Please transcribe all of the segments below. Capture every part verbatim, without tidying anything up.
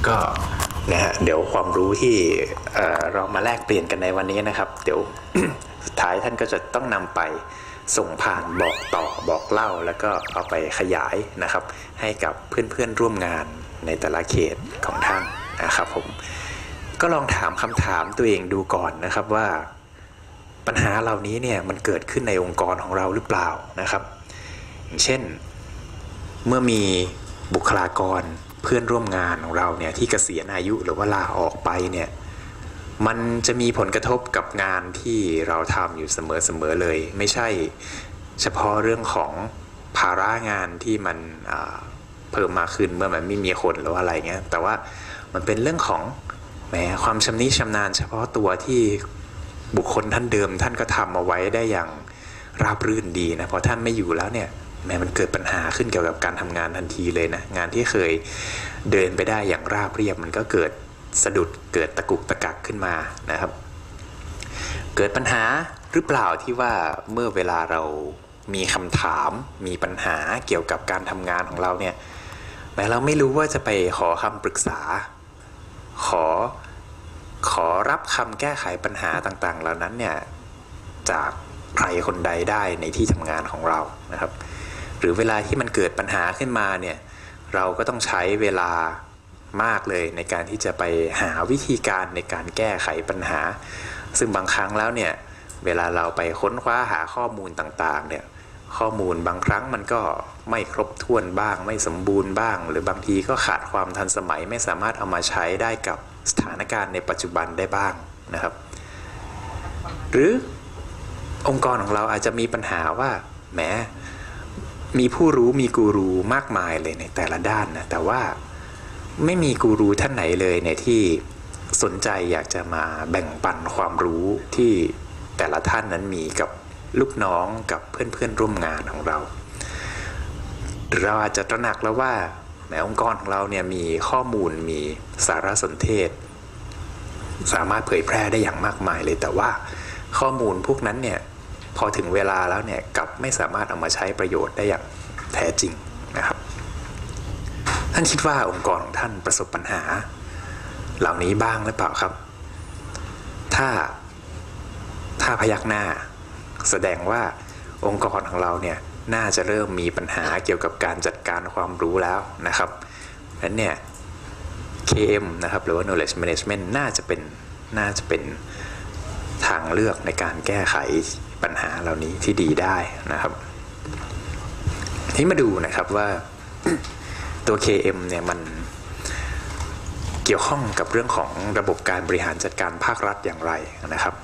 ก็นะฮะเดี๋ยวความรู้ที่เอ่อเรามาแลกเปลี่ยนกันในวันนี้นะครับเดี๋ยว สุดท้ายท่านก็จะต้องนำไปส่งผ่านบอกต่อบอกเล่าแล้วก็เอาไปขยายนะครับให้กับเพื่อนๆร่วมงานในแต่ละเขตของท่านนะครับผมก็ลองถามคำถามตัวเองดูก่อนนะครับว่าปัญหาเหล่านี้เนี่ยมันเกิดขึ้นในองค์กรของเราหรือเปล่านะครับอย่างเช่นเมื่อมีบุคลากรเพื่อนร่วมงานของเราเนี่ยที่เกษียณอายุหรือว่าลาออกไปเนี่ยมันจะมีผลกระทบกับงานที่เราทำอยู่เสมอๆเลยไม่ใช่เฉพาะเรื่องของภาระงานที่มันเพิ่มมาขึ้นเมื่อมันไม่มีคนหรือว่าอะไรเงี้ยแต่ว่ามันเป็นเรื่องของแหมความชำนิชำนาญเฉพาะตัวที่บุคคลท่านเดิมท่านก็ทำเอาไว้ได้อย่างราบรื่นดีนะพอท่านไม่อยู่แล้วเนี่ยแม้มันเกิดปัญหาขึ้นเกี่ยวกับการทำงานทันทีเลยนะงานที่เคยเดินไปได้อย่างราบเรียบมันก็เกิดสะดุดเกิดตะกุกตะกักขึ้นมานะครับเกิดปัญหาหรือเปล่าที่ว่าเมื่อเวลาเรามีคำถามมีปัญหาเกี่ยวกับการทำงานของเราเนี่ยแม้เราไม่รู้ว่าจะไปขอคำปรึกษาขอขอรับคำแก้ไขปัญหาต่างๆเหล่านั้นเนี่ยจากใครคนใดได้ในที่ทำงานของเรานะครับหรือเวลาที่มันเกิดปัญหาขึ้นมาเนี่ยเราก็ต้องใช้เวลามากเลยในการที่จะไปหาวิธีการในการแก้ไขปัญหาซึ่งบางครั้งแล้วเนี่ยเวลาเราไปค้นคว้าหาข้อมูลต่างๆเนี่ยข้อมูลบางครั้งมันก็ไม่ครบถ้วนบ้างไม่สมบูรณ์บ้างหรือบางทีก็ขาดความทันสมัยไม่สามารถเอามาใช้ได้กับสถานการณ์ในปัจจุบันได้บ้างนะครับหรือองค์กรของเราอาจจะมีปัญหาว่าแหมมีผู้รู้มีกูรูมากมายเลยในแต่ละด้านนะแต่ว่าไม่มีกูรูท่านไหนเลยเนี่ยที่สนใจอยากจะมาแบ่งปันความรู้ที่แต่ละท่านนั้นมีกับลูกน้องกับเพื่อนๆร่วมงานของเราเราอาจจะตระหนักแล้วว่าแม้องค์กรของเราเนี่ยมีข้อมูลมีสารสนเทศสามารถเผยแพร่ได้อย่างมากมายเลยแต่ว่าข้อมูลพวกนั้นเนี่ยพอถึงเวลาแล้วเนี่ยกลับไม่สามารถเอามาใช้ประโยชน์ได้อย่างแท้จริงนะครับท่านคิดว่าองค์กรของท่านประสบปัญหาเหล่านี้บ้างหรือเปล่าครับถ้าถ้าพยักหน้าแสดงว่าองค์กรของเราเนี่ยน่าจะเริ่มมีปัญหาเกี่ยวกับการจัดการความรู้แล้วนะครับเพราะฉะนั้นเนี่ย เค เอ็ม นะครับหรือว่า knowledge management น่าจะเป็นน่าจะเป็นทางเลือกในการแก้ไขปัญหาเหล่านี้ที่ดีได้นะครับที่มาดูนะครับว่า ตัว เค เอ็ม เนี่ยมันเกี่ยวข้องกับเรื่องของระบบการบริหารจัดการภาครัฐอย่างไรนะครับ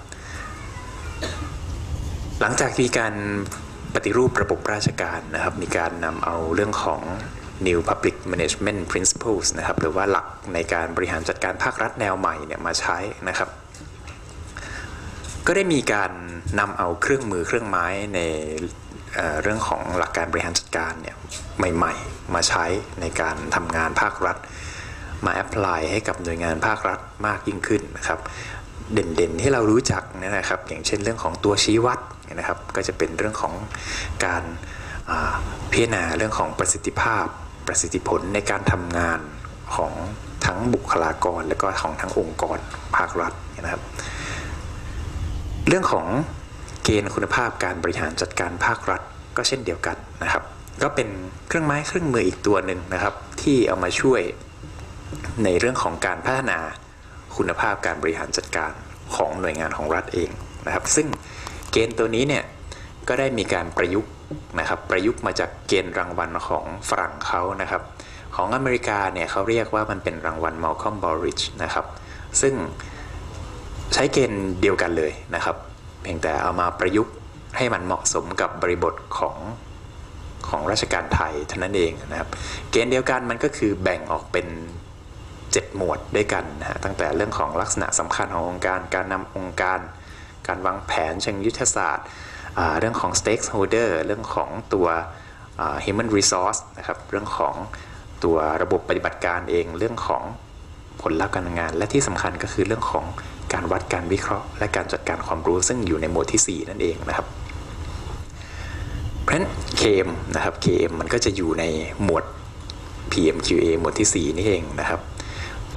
หลังจากมีการปฏิรูประบบราชการนะครับมีการนำเอาเรื่องของ New Public Management Principles นะครับหรือว่าหลักในการบริหารจัดการภาครัฐแนวใหม่เนี่ยมาใช้นะครับก็ได้มีการนำเอาเครื่องมือเครื่องไม้ในเอ่อเรื่องของหลักการบริหารจัดการเนี่ยใหม่ๆมาใช้ในการทำงานภาครัฐมาแอพพลายให้กับหน่วยงานภาครัฐมากยิ่งขึ้นนะครับเด่นๆที่เรารู้จักเนี่ยนะครับอย่างเช่นเรื่องของตัวชี้วัดนะครับก็จะเป็นเรื่องของการพิจารณาเรื่องของประสิทธิภาพประสิทธิผลในการทำงานของทั้งบุคลากรและก็ของทั้งองค์กรภาครัฐนะครับเรื่องของเกณฑ์คุณภาพการบริหารจัดการภาครัฐก็เช่นเดียวกันนะครับก็เป็นเครื่องไม้เครื่องมืออีกตัวหนึ่งนะครับที่เอามาช่วยในเรื่องของการพัฒนาคุณภาพการบริหารจัดการของหน่วยงานของรัฐเองนะครับซึ่งเกณฑ์ตัวนี้เนี่ยก็ได้มีการประยุกต์นะครับประยุกต์มาจากเกณฑ์รางวัลของฝรั่งเขานะครับของอเมริกาเนี่ยเขาเรียกว่ามันเป็นรางวัล Malcolm Baldrige นะครับซึ่งใช้เกณฑ์เดียวกันเลยนะครับเพียงแต่เอามาประยุกต์ให้มันเหมาะสมกับบริบทของของราชการไทยเท่านั้นเองนะครับเกณฑ์เดียวกันมันก็คือแบ่งออกเป็นเจ็ดหมวดด้วยกันนะฮะตั้งแต่เรื่องของลักษณะสำคัญขององค์การการนำองค์การการวางแผนเชิงยุทธศาสตร์เรื่องของ stakeholder เรื่องของตัว human resource นะครับเรื่องของตัวระบบปฏิบัติการเองเรื่องของผลลัพธ์การทำงานและที่สำคัญก็คือเรื่องของการวัดการวิเคราะห์และการจัดการความรู้ซึ่งอยู่ในหมวดที่สี่นั่นเองนะครับเพราะฉะนั้น เค เอ็ม นะครับ เค เอ็ม มันก็จะอยู่ในหมวด พี เอ็ม คิว เอ หมวดที่สี่นี่เองนะครับ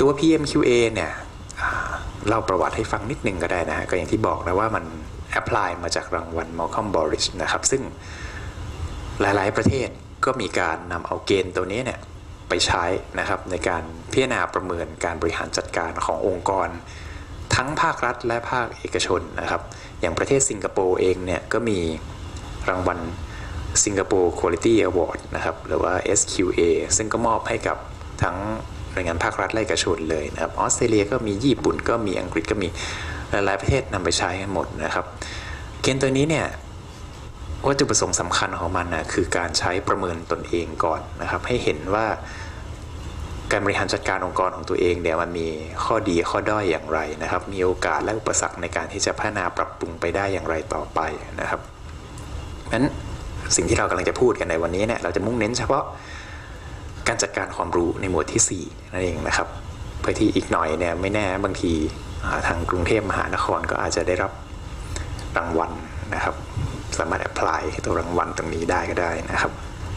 ตัว พี เอ็ม คิว เอ เนี่ยเล่าประวัติให้ฟังนิดนึงก็ได้นะฮะก็อย่างที่บอกนะว่ามันแอพพลายมาจากรางวัล Malcolm Baldrige นะครับซึ่งหลายๆประเทศก็มีการนำเอาเกณฑ์ตัวนี้เนี่ยไปใช้นะครับในการพิจารณาประเมินการบริหารจัดการขององค์กรทั้งภาครัฐและภาคเอกชนนะครับอย่างประเทศสิงคโปร์เองเนี่ยก็มีรางวัล Singapore Quality Award นะครับหรือว่า เอส คิว เอ ซึ่งก็มอบให้กับทั้งหน่วยงานภาครัฐและเอกชนเลยนะครับออสเตรเลียก็มีญี่ปุ่นก็มีอังกฤษก็มีหลายๆประเทศนำไปใช้กันหมดนะครับเกณฑ์ตัวนี้เนี่ยวัตถุประสงค์สำคัญของมันนะคือการใช้ประเมินตนเองก่อนนะครับให้เห็นว่าการบริหารจัดการองค์กรของตัวเองเนี่ยมันมีข้อดีข้อด้อยอย่างไรนะครับมีโอกาสและอุปสรรคในการที่จะพัฒนาปรับปรุงไปได้อย่างไรต่อไปนะครับงั้นสิ่งที่เรากำลังจะพูดกันในวันนี้เนี่ยเราจะมุ่งเน้นเฉพาะการจัดการความรู้ในหมวดที่สี่นั่นเองนะครับเพื่อที่อีกหน่อยเนี่ยไม่แน่บางทีทางกรุงเทพมหานครก็อาจจะได้รับรางวัลนะครับสามารถแอพพลายตัวรางวัลตรงนี้ได้ก็ได้นะครับ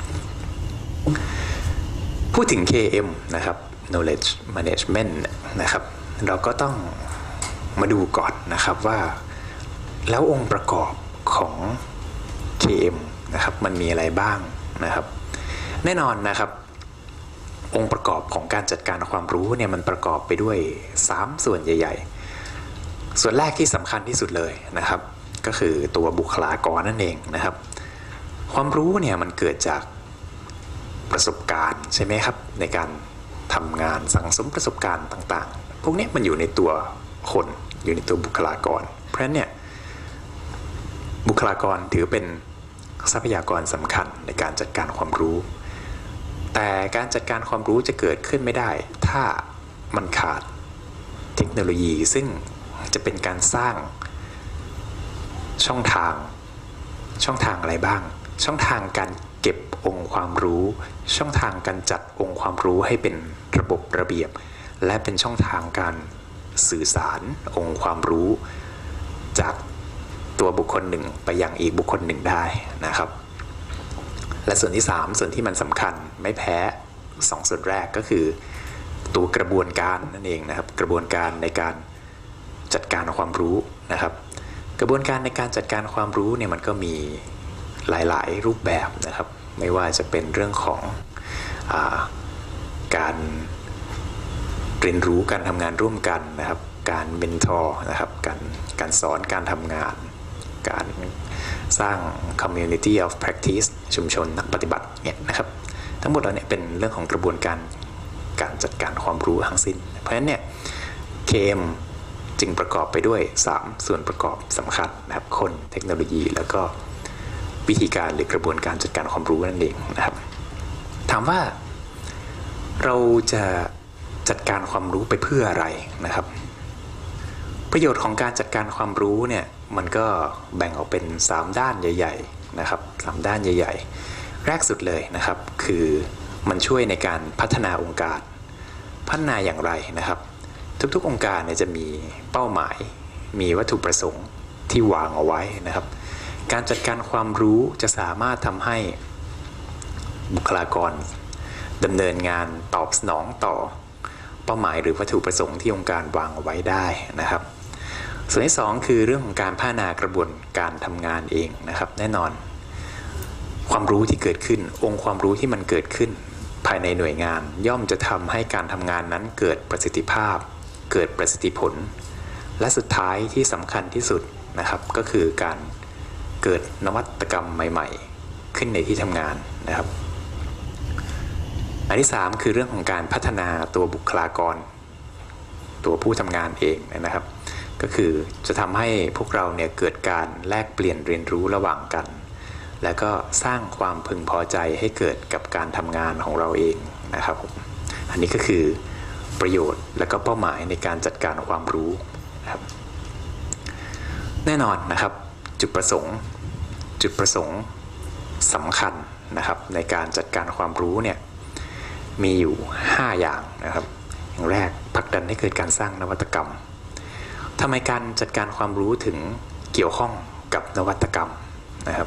พูดถึง เค เอ็ม นะครับ knowledge management นะครับเราก็ต้องมาดูก่อนนะครับว่าแล้วองค์ประกอบของ เค เอ็ม นะครับมันมีอะไรบ้างนะครับแน่นอนนะครับองค์ประกอบของการจัดการความรู้เนี่ยมันประกอบไปด้วยสามส่วนใหญ่ๆส่วนแรกที่สำคัญที่สุดเลยนะครับก็คือตัวบุคลากรนั่นเองนะครับความรู้เนี่ยมันเกิดจากประสบการณ์ใช่ไหมครับในการทำงานสั่งสมประสบการณ์ต่างๆพวกนี้มันอยู่ในตัวคนอยู่ในตัวบุคลากรเพราะฉะนั้นเนี่ยบุคลากรถือเป็นทรัพยากรสำคัญในการจัดการความรู้แต่การจัดการความรู้จะเกิดขึ้นไม่ได้ถ้ามันขาดเทคโนโลยีซึ่งจะเป็นการสร้างช่องทางช่องทางอะไรบ้างช่องทางการเก็บองค์ความรู้ช่องทางการจัดองค์ความรู้ให้เป็นระบบระเบียบและเป็นช่องทางการสื่อสารองค์ความรู้จากตัวบุคคลหนึ่งไปยังอีกบุคคลหนึ่งได้นะครับและส่วนที่สามส่วนที่มันสำคัญไม่แพ้สองส่วนแรกก็คือตัวกระบวนการนั่นเองนะครับกระบวนการในการจัดการความรู้นะครับกระบวนการในการจัดการความรู้เนี่ยมันก็มีหลายๆรูปแบบนะครับไม่ว่าจะเป็นเรื่องของอาการเรียนรู้การทำงานร่วมกันนะครับการเมนทอร์นะครับการการสอนการทำงานการสร้าง community of practice ชุมชนนักปฏิบัติเนี่ยนะครับทั้งหมดแล้วเนี่ยเป็นเรื่องของกระบวนการการจัดการความรู้ทั้งสิ้นเพราะฉะนั้นเนี่ย เค เอ็ม จึงประกอบไปด้วยสามส่วนประกอบสำคัญนะครับคนเทคโนโลยีแล้วก็วิธีการหรือกระบวนการจัดการความรู้นั่นเองนะครับถามว่าเราจะจัดการความรู้ไปเพื่ออะไรนะครับประโยชน์ของการจัดการความรู้เนี่ยมันก็แบ่งออกเป็นสามด้านใหญ่ๆนะครับสามด้านใหญ่ๆแรกสุดเลยนะครับคือมันช่วยในการพัฒนาองค์การพัฒนาอย่างไรนะครับทุกๆองค์การเนี่ยจะมีเป้าหมายมีวัตถุประสงค์ที่วางเอาไว้นะครับการจัดการความรู้จะสามารถทำให้บุคลากรดำเนินงานตอบสนองต่อเป้าหมายหรือวัตถุประสงค์ที่องค์การวางเอาไว้ได้นะครับส่วนที่สองคือเรื่องของการพัฒนากระบวนการทำงานเองนะครับแน่นอนความรู้ที่เกิดขึ้นองค์ความรู้ที่มันเกิดขึ้นภายในหน่วยงานย่อมจะทำให้การทำงานนั้นเกิดประสิทธิภาพเกิดประสิทธิผลและสุดท้ายที่สำคัญที่สุดนะครับก็คือการเกิดนวัตกรรมใหม่ๆขึ้นในที่ทำงานนะครับอันที่สามคือเรื่องของการพัฒนาตัวบุคลากรตัวผู้ทำงานเองนะครับก็คือจะทำให้พวกเราเนี่ยเกิดการแลกเปลี่ยนเรียนรู้ระหว่างกันแล้วก็สร้างความพึงพอใจให้เกิดกับการทำงานของเราเองนะครับอันนี้ก็คือประโยชน์และก็เป้าหมายในการจัดการความรู้นะครับแน่นอนนะครับจุดประสงค์จุดประสงค์สำคัญนะครับในการจัดการความรู้เนี่ยมีอยู่ห้าอย่างนะครับอย่างแรกผลักดันให้เกิดการสร้างนวัตกรรมทำไมการจัดการความรู้ถึงเกี่ยวข้องกับนวัตกรรมนะครับ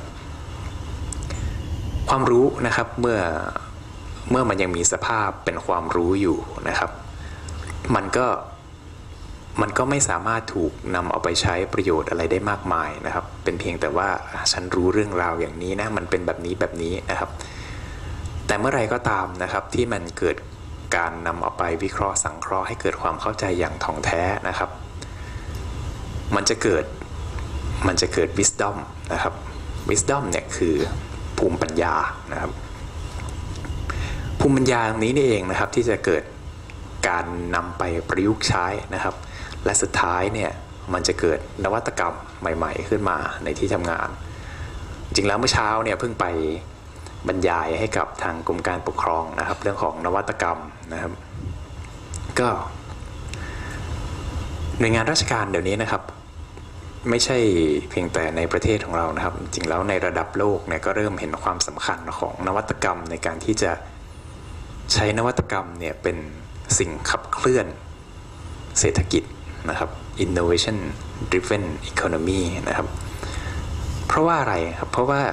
ความรู้นะครับเมื่อเมื่อมันยังมีสภาพเป็นความรู้อยู่นะครับมันก็มันก็ไม่สามารถถูกนำเอาไปใช้ประโยชน์อะไรได้มากมายนะครับเป็นเพียงแต่ว่าฉันรู้เรื่องราวอย่างนี้นะมันเป็นแบบนี้แบบนี้นะครับแต่เมื่อไรก็ตามนะครับที่มันเกิดการนำเอาไปวิเคราะห์สังเคราะห์ให้เกิดความเข้าใจอย่างถ่องแท้นะครับมันจะเกิดมันจะเกิด wisdom นะครับ wisdom เนี่ยคือภูมิปัญญานะครับภูมิปัญญาตรงนี้นี่เองนะครับที่จะเกิดการนำไปประยุกต์ใช้นะครับและสุดท้ายเนี่ยมันจะเกิดนวัตกรรมใหม่ๆขึ้นมาในที่ทำงานจริงแล้วเมื่อเช้าเนี่ยเพิ่งไปบรรยายให้กับทางกรมการปกครองนะครับเรื่องของนวัตกรรมนะครับก็หน่วยงานราชการเดี๋ยวนี้นะครับไม่ใช่เพียงแต่ในประเทศของเรานะครับจริงแล้วในระดับโลกเนี่ยก็เริ่มเห็นความสำคัญของนวัตกรรมในการที่จะใช้นวัตกรรมเนี่ยเป็นสิ่งขับเคลื่อนเศรษฐกิจนะครับ innovation driven economy นะครับเพราะว่าอะไรครับเพราะว่า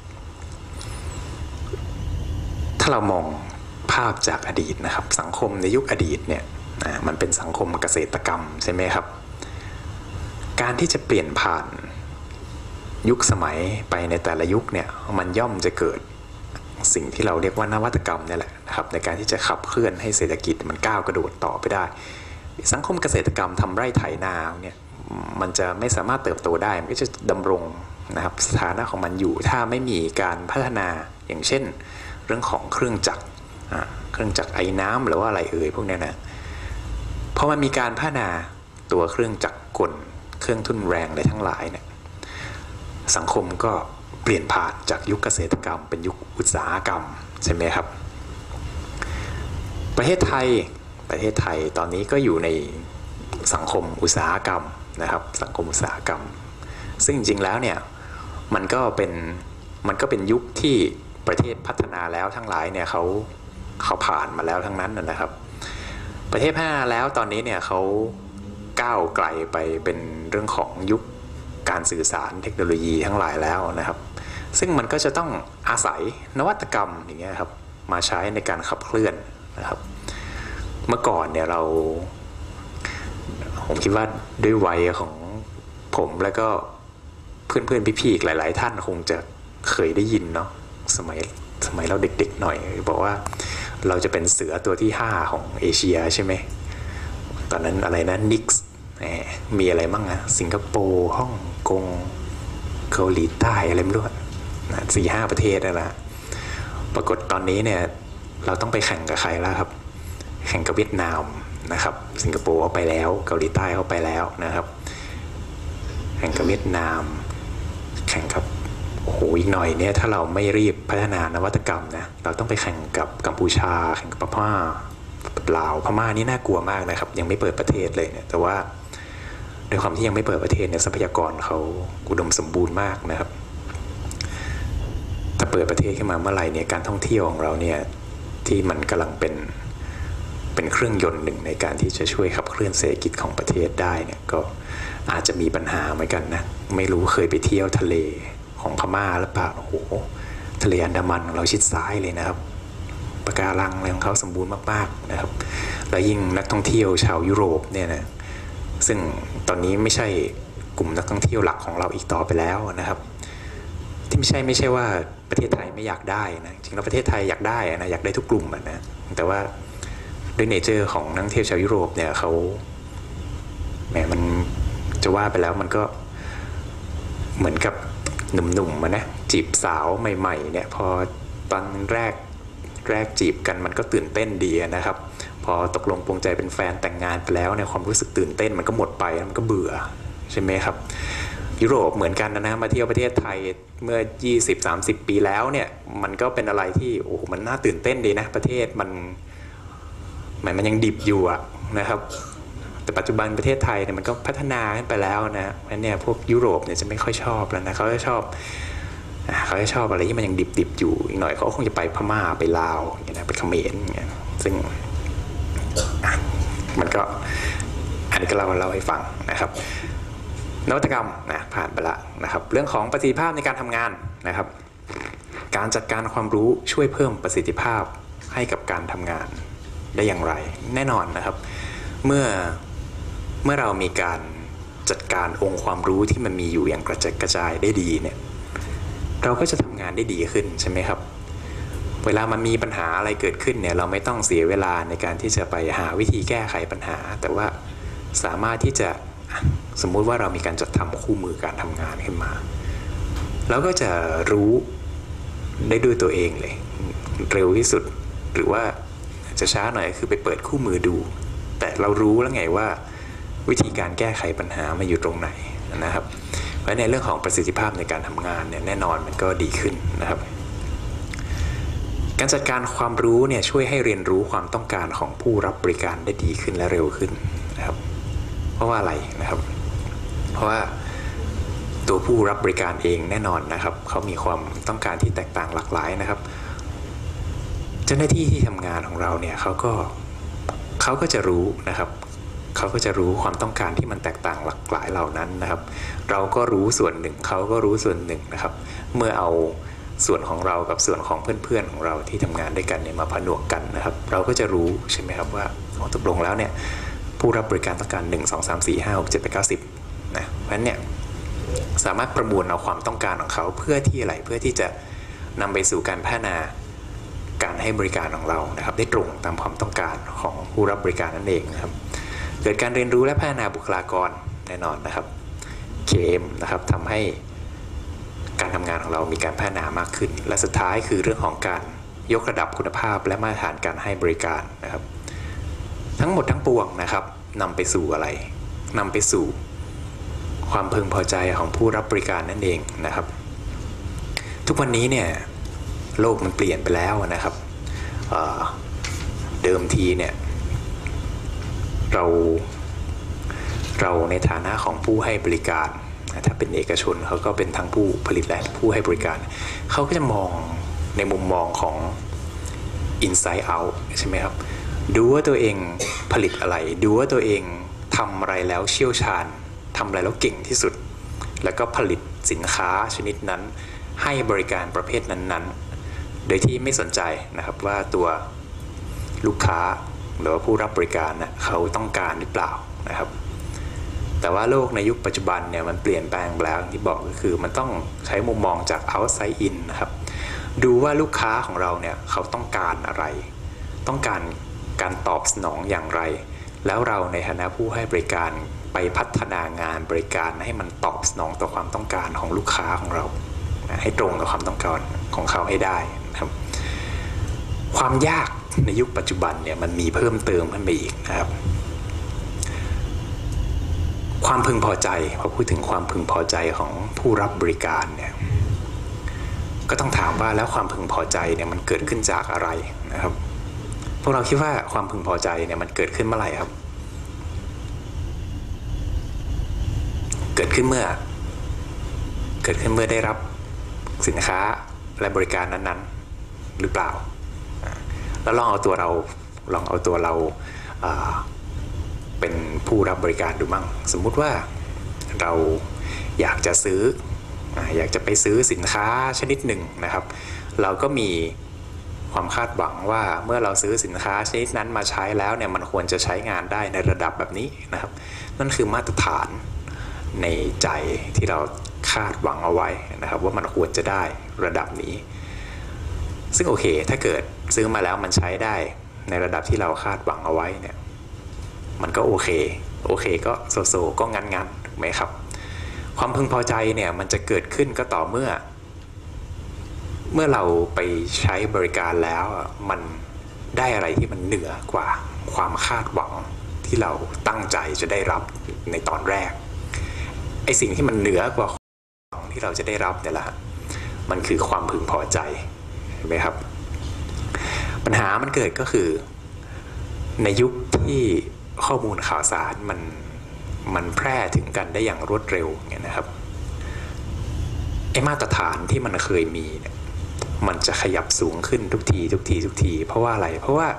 ถ้าเรามองภาพจากอดีตนะครับสังคมในยุคอดีตเนี่ยมันเป็นสังคมเกษตรกรรมใช่ไหมครับการที่จะเปลี่ยนผ่านยุคสมัยไปในแต่ละยุคเนี่ยมันย่อมจะเกิดสิ่งที่เราเรียกว่านวัตกรรมนี่แหละนะครับในการที่จะขับเคลื่อนให้เศรษฐกิจมันก้าวกระโดดต่อไปได้สังคมเกษตรกรรมทำไร่ไถนาเนี่ยมันจะไม่สามารถเติบโตได้มันก็จะดำรงนะครับสถานะของมันอยู่ถ้าไม่มีการพัฒนาอย่างเช่นเรื่องของเครื่องจักรเครื่องจักรไอ้น้ำหรือว่าอะไรเอ่ยพวกนี้นะเพราะมันมีการพัฒนาตัวเครื่องจักรกลเครื่องทุ่นแรงอะไรทั้งหลายเนี่ยสังคมก็เปลี่ยนผ่านจากยุคเกษตรกรรมเป็นยุคอุตสาหกรรมใช่ไหมครับประเทศไทยประเทศไทยตอนนี้ก็อยู่ในสังคมอุตสาหกรรมนะครับสังคมอุตสาหกรรมซึ่งจริงๆแล้วเนี่ยมันก็เป็นมันก็เป็นยุคที่ประเทศพัฒนาแล้วทั้งหลายเนี่ยเขาเขาผ่านมาแล้วทั้งนั้นนะครับประเทศพัฒนาแล้วตอนนี้เนี่ยเขาก้าวไกลไปเป็นเรื่องของยุคการสื่อสารเทคโนโลยีทั้งหลายแล้วนะครับซึ่งมันก็จะต้องอาศัยนวัตกรรมอย่างเงี้ยครับมาใช้ในการขับเคลื่อนนะครับเมื่อก่อนเนี่ยเราผมคิดว่าด้วยวัยของผมแล้วก็เพื่อนๆพี่ๆอีกหลายๆท่านคงจะเคยได้ยินเนาะสมัยสมัยเราเด็กๆหน่อยบอกว่าเราจะเป็นเสือตัวที่ห้าของเอเชียใช่ไหมตอนนั้นอะไรนะนิกส์มีอะไรบ้างนะสิงคโปร์ฮ่องกงเกาหลีใต้อะไรไม่รู้นะสี่ห้าประเทศนั่นแหละปรากฏตอนนี้เนี่ยเราต้องไปแข่งกับใครแล้วครับแข่งกับเวียดนามนะครับสิงคโปร์เอาไปแล้วเกาหลีใต้เอาไปแล้วนะครับแข่งกับเวียดนามแข่งกับโอ้โหอีกหน่อยเนี่ยถ้าเราไม่รีบพัฒนานวัตกรรมนะเราต้องไปแข่งกับกัมพูชาแข่งกับพม่าลาวพม่านี่น่ากลัวมากนะครับยังไม่เปิดประเทศเลยเนี่ยแต่ว่าด้วยความที่ยังไม่เปิดประเทศเนี่ยทรัพยากรเขาอุดมสมบูรณ์มากนะครับถ้าเปิดประเทศขึ้นมาเมื่อไหร่เนี่ยการท่องเที่ยวของเราเนี่ยที่มันกำลังเป็นเป็นเครื่องยนต์หนึ่งในการที่จะช่วยขับเคลื่อนเศรษฐกิจของประเทศได้เนี่ยก็อาจจะมีปัญหาเหมือนกันนะไม่รู้เคยไปเที่ยวทะเลของพม่าหรือเปล่าโอ้โหทะเลอันดามันของเราชิดซ้ายเลยนะครับปะการังอะไรของเขาสมบูรณ์มากๆนะครับแล้วยิ่งนักท่องเที่ยวชาวยุโรปเนี่ยนะซึ่งตอนนี้ไม่ใช่กลุ่มนักท่องเที่ยวหลักของเราอีกต่อไปแล้วนะครับที่ไม่ใช่ไม่ใช่ว่าประเทศไทยไม่อยากได้นะจริงแล้วประเทศไทยอยากได้นะอยากได้ทุกกลุ่มนะแต่ว่าด้วยเนเจอร์ของนักท่องเที่ยวชาวยุโรปเนี่ยเขาแหมมันจะว่าไปแล้วมันก็เหมือนกับหนุ่มๆมานะจีบสาวใหม่ๆเนี่ยพอตอนแรกแรกจีบกันมันก็ตื่นเต้นดีนะครับพอตกลงปลงใจเป็นแฟนแต่งงานไปแล้วเนี่ยความรู้สึกตื่นเต้นมันก็หมดไปมันก็เบื่อใช่ไหมครับยุโรปเหมือนกันนะมาเที่ยวประเทศไทยเมื่อ ยี่สิบถึงสามสิบ ปีแล้วเนี่ยมันก็เป็นอะไรที่โอ้โหมันน่าตื่นเต้นดีนะประเทศมันมันมันยังดิบอยู่อะนะครับแต่ปัจจุบันประเทศไทยเนี่ยมันก็พัฒนาขึ้นไปแล้วนะเพราะเนี่ยพวกยุโรปเนี่ยจะไม่ค่อยชอบแล้วนะเขาจะชอบเขาจะชอบอะไรที่มันยังดิบๆอยู่อีกหน่อยเขาคงจะไปพม่าไปลาวอย่างเงี้ยไปเขมรอย่างเงี้ยซึ่งมันก็อันนี้ก็เราเล่าให้ฟังนะครับนวัตกรรมนะผ่านไปละนะครับเรื่องของประสิทธิภาพในการทำงานนะครับการจัดการความรู้ช่วยเพิ่มประสิทธิภาพให้กับการทำงานได้อย่างไรแน่นอนนะครับเมื่อเมื่อเรามีการจัดการองค์ความรู้ที่มันมีอยู่อย่างกระจัดกระจายได้ดีเนี่ยเราก็จะทำงานได้ดีขึ้นใช่ไหมครับเวลามันมีปัญหาอะไรเกิดขึ้นเนี่ยเราไม่ต้องเสียเวลาในการที่จะไปหาวิธีแก้ไขปัญหาแต่ว่าสามารถที่จะสมมุติว่าเรามีการจัดทำคู่มือการทำงานขึ้นมาเราก็จะรู้ได้ด้วยตัวเองเลยเร็วที่สุดหรือว่าจะช้าหน่อยคือไปเปิดคู่มือดูแต่เรารู้แล้วไงว่าวิธีการแก้ไขปัญหามาอยู่ตรงไหนนะครับเพราะในเรื่องของประสิทธิภาพในการทำงานเนี่ยแน่นอนมันก็ดีขึ้นนะครับการจัดการความรู้เนี่ยช่วยให้เรียนรู้ความต้องการของผู้รับบริการได้ดีขึ้นและเร็วขึ้นนะครับเพราะว่าอะไรนะครับเพราะว่าตัวผู้รับบริการเองแน่นอนนะครับเขามีความต้องการที่แตกต่างหลากหลายนะครับเจ้าหน้าที่ที่ทำงานของเราเนี่ยเขาก็เขาก็จะรู้นะครับเขาก็จะรู้ความต้องการที่มันแตกต่างหลากหลายเหล่านั้นนะครับเราก็รู้ส่วนหนึ่งเขาก็รู้ส่วนหนึ่งนะครับเมื่อเอาส่วนของเรากับส่วนของเพื่อนๆของเราที่ทำงานด้วยกันเนี่ยมาผนวกกันนะครับเราก็จะรู้ใช่ไหมครับว่าตกลงแล้วเนี่ยผู้รับบริการต้องการหนึ่ง สอง สาม สี่ ห้า หก เจ็ด แปด เก้า สิบนะเพราะฉะนั้นเนี่ยสามารถประมวลเอาความต้องการของเขาเพื่อที่อะไรเพื่อที่จะนำไปสู่การพัฒนาการให้บริการของเรานะครับได้ตรงตามความต้องการของผู้รับบริการนั่นเองนะครับเกิดการเรียนรู้และพัฒนาบุคลากรแน่นอนนะครับ เค เอ็ม นะครับทำให้การทำงานของเรามีการพัฒนามากขึ้นและสุดท้ายคือเรื่องของการยกระดับคุณภาพและมาตรฐานการให้บริการนะครับทั้งหมดทั้งปวงนะครับนำไปสู่อะไรนำไปสู่ความพึงพอใจของผู้รับบริการนั่นเองนะครับทุกวันนี้เนี่ยโลกมันเปลี่ยนไปแล้วนะครับ เ, เดิมทีเนี่ยเราเราในฐานะของผู้ให้บริการถ้าเป็นเอกชนเขาก็เป็นทั้งผู้ผลิตและผู้ให้บริการเขาก็จะมองในมุมมองของ inside out ใช่ไหมครับดูว่าตัวเองผลิตอะไรดูว่าตัวเองทำอะไรแล้วเชี่ยวชาญทำอะไรแล้วเก่งที่สุดแล้วก็ผลิตสินค้าชนิดนั้นให้บริการประเภทนั้นๆโดยที่ไม่สนใจนะครับว่าตัวลูกค้าหรือว่าผู้รับบริการนะเขาต้องการหรือเปล่านะครับแต่ว่าโลกในยุคปัจจุบันเนี่ยมันเปลี่ยนแปลงไปแล้วอย่างที่บอกก็คือมันต้องใช้มุมมองจาก outside in นะครับดูว่าลูกค้าของเราเนี่ยเขาต้องการอะไรต้องการการตอบสนองอย่างไรแล้วเราในฐานะผู้ให้บริการไปพัฒนางานบริการให้มันตอบสนองต่อความต้องการของลูกค้าของเราให้ตรงกับความต้องการของเขาให้ได้นะครับความยากในยุคปัจจุบันเนี่ยมันมีเพิ่มเติมขึ้นไปอีกนะครับความพึงพอใจพอพูดถึงความพึงพอใจของผู้รับบริการเนี่ยก็ต้องถามว่าแล้วความพึงพอใจเนี่ยมันเกิดขึ้นจากอะไรนะครับพวกเราคิดว่าความพึงพอใจเนี่ยมันเกิดขึ้นเมื่อไหร่ครับเกิดขึ้นเมื่อเกิดขึ้นเมื่อได้รับสินค้าและบริการนั้นๆหรือเปล่าแล้วลองเอาตัวเราลองเอาตัวเราเป็นผู้รับบริการดูมั่งสมมุติว่าเราอยากจะซื้ออยากจะไปซื้อสินค้าชนิดหนึ่งนะครับเราก็มีความคาดหวังว่าเมื่อเราซื้อสินค้าชนิดนั้นมาใช้แล้วเนี่ยมันควรจะใช้งานได้ในระดับแบบนี้นะครับนั่นคือมาตรฐานในใจที่เราคาดหวังเอาไว้นะครับว่ามันควรจะได้ระดับนี้ซึ่งโอเคถ้าเกิดซื้อมาแล้วมันใช้ได้ในระดับที่เราคาดหวังเอาไว้เนี่ยมันก็โอเคโอเคก็โซโซก็งันงันถูกไหมครับความพึงพอใจเนี่ยมันจะเกิดขึ้นก็ต่อเมื่อเมื่อเราไปใช้บริการแล้วมันได้อะไรที่มันเหนือกว่าความคาดหวังที่เราตั้งใจจะได้รับในตอนแรกไอ้สิ่งที่มันเหนือกว่าของที่เราจะได้รับเนี่ยแหละมันคือความพึงพอใจเห็นไหมครับปัญหามันเกิดก็คือในยุคที่ข้อมูลข่าวสารมันมันแพร่ถึงกันได้อย่างรวดเร็วเนี่ยนะครับไอ้มาตรฐานที่มันเคยมีเนี่ยมันจะขยับสูงขึ้นทุกทีทุกทีทุกทีเพราะว่าอะไรเพราะว่า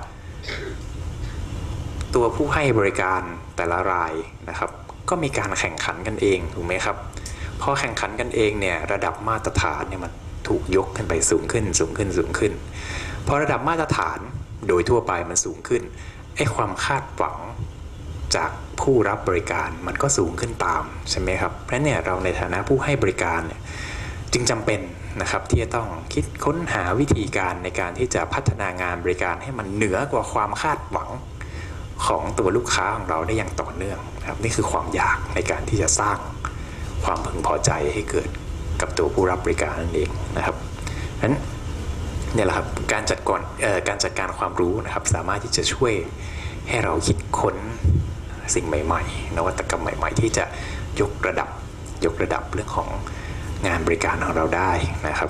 ตัวผู้ให้บริการแต่ละรายนะครับก็มีการแข่งขันกันเองถูกไหมครับพอแข่งขันกันเองเนี่ยระดับมาตรฐานเนี่ยมันถูกยกขึ้นไปสูงขึ้นสูงขึ้นสูงขึ้นพอระดับมาตรฐานโดยทั่วไปมันสูงขึ้นไอ้ความคาดหวังจากผู้รับบริการมันก็สูงขึ้นตามใช่ไหมครับเพราะเนี่ยเราในฐานะผู้ให้บริการเนี่ยจึงจำเป็นนะครับที่จะต้องคิดค้นหาวิธีการในการที่จะพัฒนางานบริการให้มันเหนือกว่าความคาดหวังของตัวลูกค้าของเราได้อย่างต่อเนื่องนะครับนี่คือความอยากในการที่จะสร้างความพึงพอใจให้เกิดกับตัวผู้รับบริการนั่นเองนะครับฉะนั้นเนี่ยแหละครับการจัดการการจัดการความรู้นะครับสามารถที่จะช่วยให้เราคิดค้นสิ่งใหม่ๆนวัตกรรมใหม่ๆที่จะยกระดับยกระดับเรื่องของงานบริการของเราได้นะครับ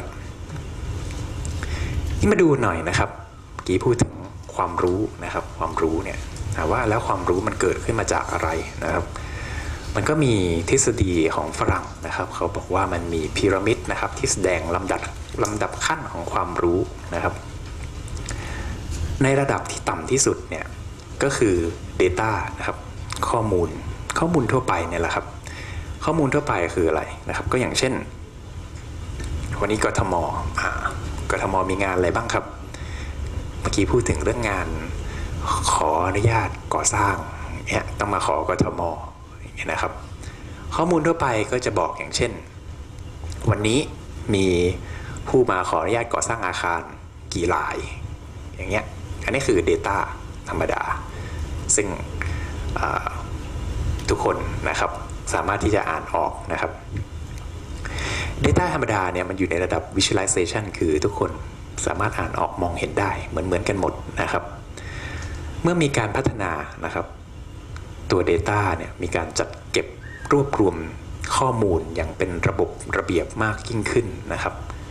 นี่มาดูหน่อยนะครับเมื่อกี้พูดถึงความรู้นะครับความรู้เนี่ยว่าแล้วความรู้มันเกิดขึ้นมาจากอะไรนะครับมันก็มีทฤษฎีของฝรั่งนะครับเขาบอกว่ามันมีพีระมิดนะครับที่แสดงลำดับลำดับขั้นของความรู้นะครับในระดับที่ต่ำที่สุดเนี่ยก็คือ Data นะครับข้อมูลข้อมูลทั่วไปเนี่ยแหละครับข้อมูลทั่วไปคืออะไรนะครับก็อย่างเช่นวันนี้กทมอ่ากทมมีงานอะไรบ้างครับเมื่อกี้พูดถึงเรื่องงานขออนุญาตก่อสร้างเนี่ยต้องมาขอกทมอย่างเงี้ยนะครับข้อมูลทั่วไปก็จะบอกอย่างเช่นวันนี้มีผู้มาขออนุญาตก่อสร้างอาคารกี่รายอย่างเงี้ยอันนี้คือ Data ธรรมดาซึ่งทุกคนนะครับสามารถที่จะอ่านออกนะครับ Data ธรรมดาเนี่ยมันอยู่ในระดับ Visualization คือทุกคนสามารถอ่านออกมองเห็นได้เหมือนเหมือนกันหมดนะครับเมื่อมีการพัฒนานะครับตัว Data เนี่ยมีการจัดเก็บรวบรวมข้อมูลอย่างเป็นระบบระเบียบมากยิ่งขึ้นนะครับ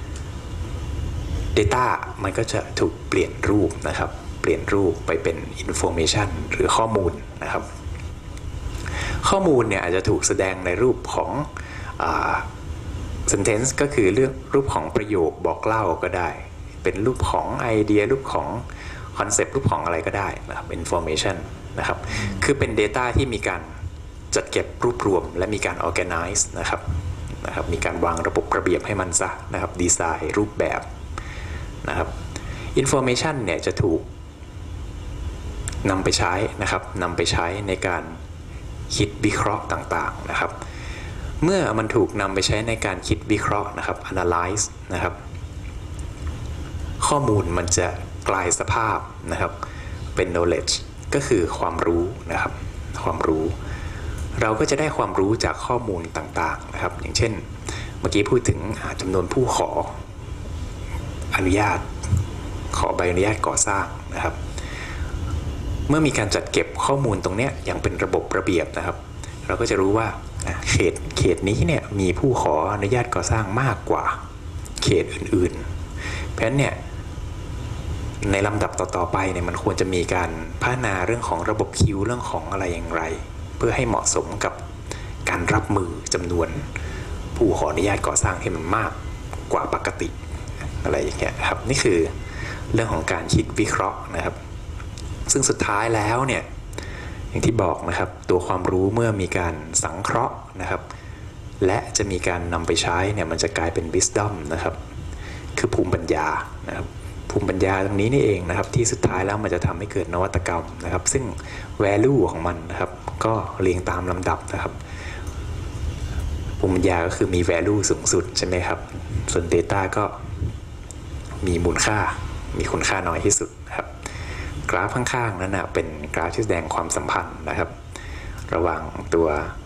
Data มันก็จะถูกเปลี่ยนรูปนะครับเปลี่ยนรูปไปเป็น Information หรือข้อมูลนะครับข้อมูลเนี่ยอาจจะถูกแสดงในรูปของอ่า sentence ก็คือเรื่องรูปของประโยคบอกเล่าก็ได้เป็นรูปของไอเดียรูปของคอนเซปต์รูปของอะไรก็ได้นะครับ information นะครับคือเป็น Data ที่มีการจัดเก็บรวบรวมและมีการ organize นะครับนะครับมีการวางระบบระเบียบให้มันซะนะครับดีไซน์รูปแบบนะครับ information เนี่ยจะถูกนำไปใช้นะครับนำไปใช้ในการคิดวิเคราะห์ต่างๆนะครับเมื่อมันถูกนำไปใช้ในการคิดวิเคราะห์นะครับ analyze นะครับข้อมูลมันจะกลายสภาพนะครับเป็น knowledge ก็คือความรู้นะครับความรู้เราก็จะได้ความรู้จากข้อมูลต่างๆนะครับอย่างเช่นเมื่อกี้พูดถึงจำนวนผู้ขออนุญาตขอใบอนุญาตก่อสร้างนะครับเมื่อมีการจัดเก็บข้อมูลตรงนี้อย่างเป็นระบบระเบียบนะครับเราก็จะรู้ว่าเขตเขตนี้เนี่ยมีผู้ขออนุญาตก่อสร้างมากกว่าเขตอื่นๆเพราะฉะนั้นเนี่ยในลำดับต่อๆไปเนี่ยมันควรจะมีการพัฒนาเรื่องของระบบคิวเรื่องของอะไรอย่างไรเพื่อให้เหมาะสมกับการรับมือจำนวนผู้ขออนุญาตก่อสร้างที่มันมากกว่าปกติอะไรอย่างเงี้ยครับนี่คือเรื่องของการคิดวิเคราะห์นะครับซึ่งสุดท้ายแล้วเนี่ยอย่างที่บอกนะครับตัวความรู้เมื่อมีการสังเคราะห์นะครับและจะมีการนำไปใช้เนี่ยมันจะกลายเป็น wisdom นะครับคือภูมิปัญญานะครับภูมิปัญญาตรงนี้นี่เองนะครับที่สุดท้ายแล้วมันจะทำให้เกิดนวัตกรรมนะครับซึ่ง value ของมันนะครับก็เรียงตามลำดับนะครับภูมิปัญญาก็คือมี value สูงสุดใช่ไหมครับส่วน data ก็มีมูลค่ามีคุณค่าน้อยที่สุดนะครับกราฟข้างๆนั้นนะเป็นกราฟที่แสดงความสัมพันธ์นะครับระหว่างตัว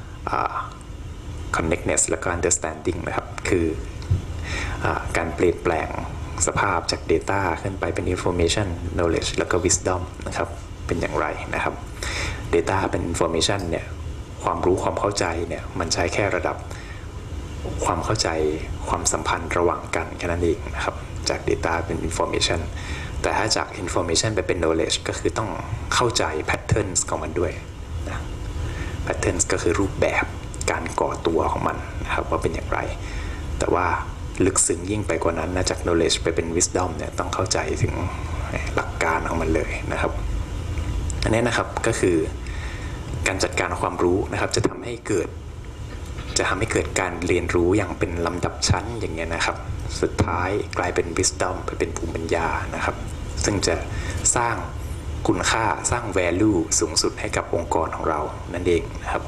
connectedness และก็ understanding นะครับคืออการเปลี่ยนแปลงสภาพจาก Data ขึ้นไปเป็น Information Knowledge แล้วก็ Wisdom นะครับเป็นอย่างไรนะครับ Data เป็น Information เนี่ยความรู้ความเข้าใจเนี่ยมันใช้แค่ระดับความเข้าใจความสัมพันธ์ระหว่างกันแค่นั้นเองนะครับจาก Data เป็น Information แต่ถ้าจาก Information ไปเป็น Knowledge ก็คือต้องเข้าใจ Patterns ของมันด้วยนะ Patterns ก็คือรูปแบบการก่อตัวของมันนะครับว่าเป็นอย่างไรแต่ว่าลึกซึ้งยิ่งไปกว่านั้นนะจาก knowledge ไปเป็น wisdom เนี่ยต้องเข้าใจถึงหลักการของมันเลยนะครับอันนี้นะครับก็คือการจัดการความรู้นะครับจะทำให้เกิดจะทำให้เกิดการเรียนรู้อย่างเป็นลำดับชั้นอย่างเงี้ยนะครับสุดท้ายกลายเป็น wisdom ไปเป็นภูมิปัญญานะครับซึ่งจะสร้างคุณค่าสร้าง value สูงสุดให้กับองค์กรของเรานั่นเองนะครับ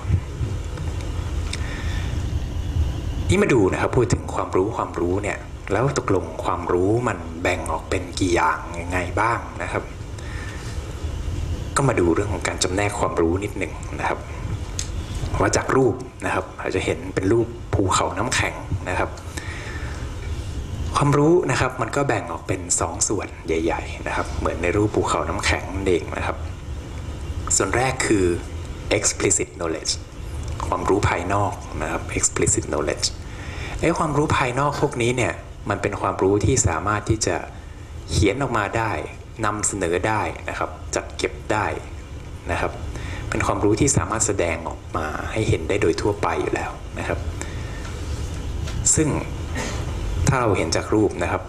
นี่มาดูนะครับพูดถึงความรู้ความรู้เนี่ยแล้วตกลงความรู้มันแบ่งออกเป็นกี่อย่างยังไงบ้างนะครับก็มาดูเรื่องของการจำแนกความรู้นิดหนึ่งนะครับว่าจากรูปนะครับเราจะเห็นเป็นรูปภูเขาน้ำแข็งนะครับความรู้นะครับมันก็แบ่งออกเป็นสองส่วนใหญ่ๆนะครับเหมือนในรูปภูเขาน้ำแข็งเองนะครับส่วนแรกคือ explicit knowledge ความรู้ภายนอกนะครับ explicit knowledge ไอ้ความรู้ภายนอกพวกนี้เนี่ยมันเป็นความรู้ที่สามารถที่จะเขียนออกมาได้นำเสนอได้นะครับจัดเก็บได้นะครับเป็นความรู้ที่สามารถแสดงออกมาให้เห็นได้โดยทั่วไปอยู่แล้วนะครับซึ่งถ้าเราเห็นจากรูปนะครับ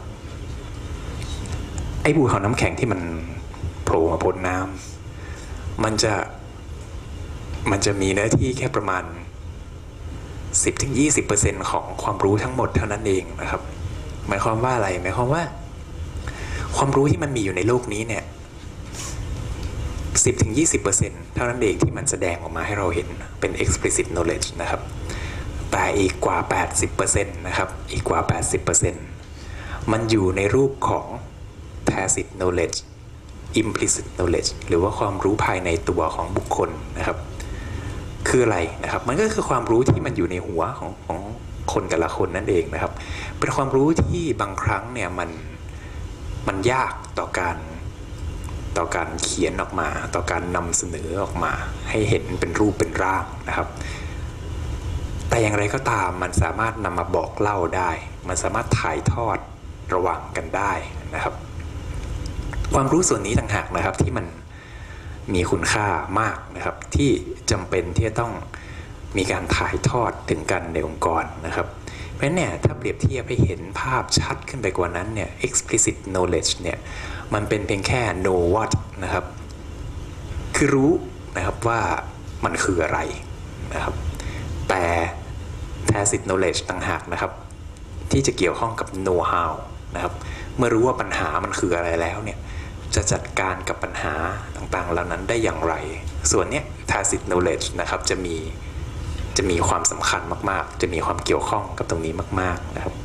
ไอ้ภูเขาน้ำแข็งที่มันโผล่มาพ้นน้ำมันจะมันจะมีเนื้อที่แค่ประมาณ สิบถึงยี่สิบเปอร์เซ็นต์ ของความรู้ทั้งหมดเท่านั้นเองนะครับหมายความว่าอะไรหมายความว่าความรู้ที่มันมีอยู่ในโลกนี้เนี่ย สิบถึงยี่สิบเปอร์เซ็นต์ เท่านั้นเองที่มันแสดงออกมาให้เราเห็นเป็น explicit knowledge นะครับแต่อีกกว่า แปดสิบเปอร์เซ็นต์ นะครับอีกกว่า แปดสิบเปอร์เซ็นต์ มันอยู่ในรูปของ tacit knowledge implicit knowledge หรือว่าความรู้ภายในตัวของบุคคลนะครับคืออะไรนะครับมันก็คือความรู้ที่มันอยู่ในหัวของของคนแต่ละคนนั่นเองนะครับเป็นความรู้ที่บางครั้งเนี่ยมันมันยากต่อการต่อการเขียนออกมาต่อการนำเสนอออกมาให้เห็นเป็นรูปเป็นร่างนะครับแต่อย่างไรก็ตามมันสามารถนำมาบอกเล่าได้มันสามารถถ่ายทอดระหว่างกันได้นะครับความรู้ส่วนนี้ต่างหากนะครับที่มันมีคุณค่ามากนะครับที่จำเป็นที่จะต้องมีการถ่ายทอดถึงกันในองค์กรนะครับเพราะฉะนั้นเนี่ยถ้าเปรียบเทียบให้เห็นภาพชัดขึ้นไปกว่านั้นเนี่ย explicit knowledge เนี่ยมันเป็นเพียงแค่ know what นะครับคือรู้นะครับว่ามันคืออะไรนะครับแต่ tacit knowledge ต่างหากนะครับที่จะเกี่ยวข้องกับ know how นะครับเมื่อรู้ว่าปัญหามันคืออะไรแล้วเนี่ยจะจัดการกับปัญหาต่างๆเหล่านั้นได้อย่างไรส่วนเนี้ย tacit knowledge นะครับจะมีจะมีความสำคัญมากๆจะมีความเกี่ยวข้องกับตรงนี้มากๆนะครับ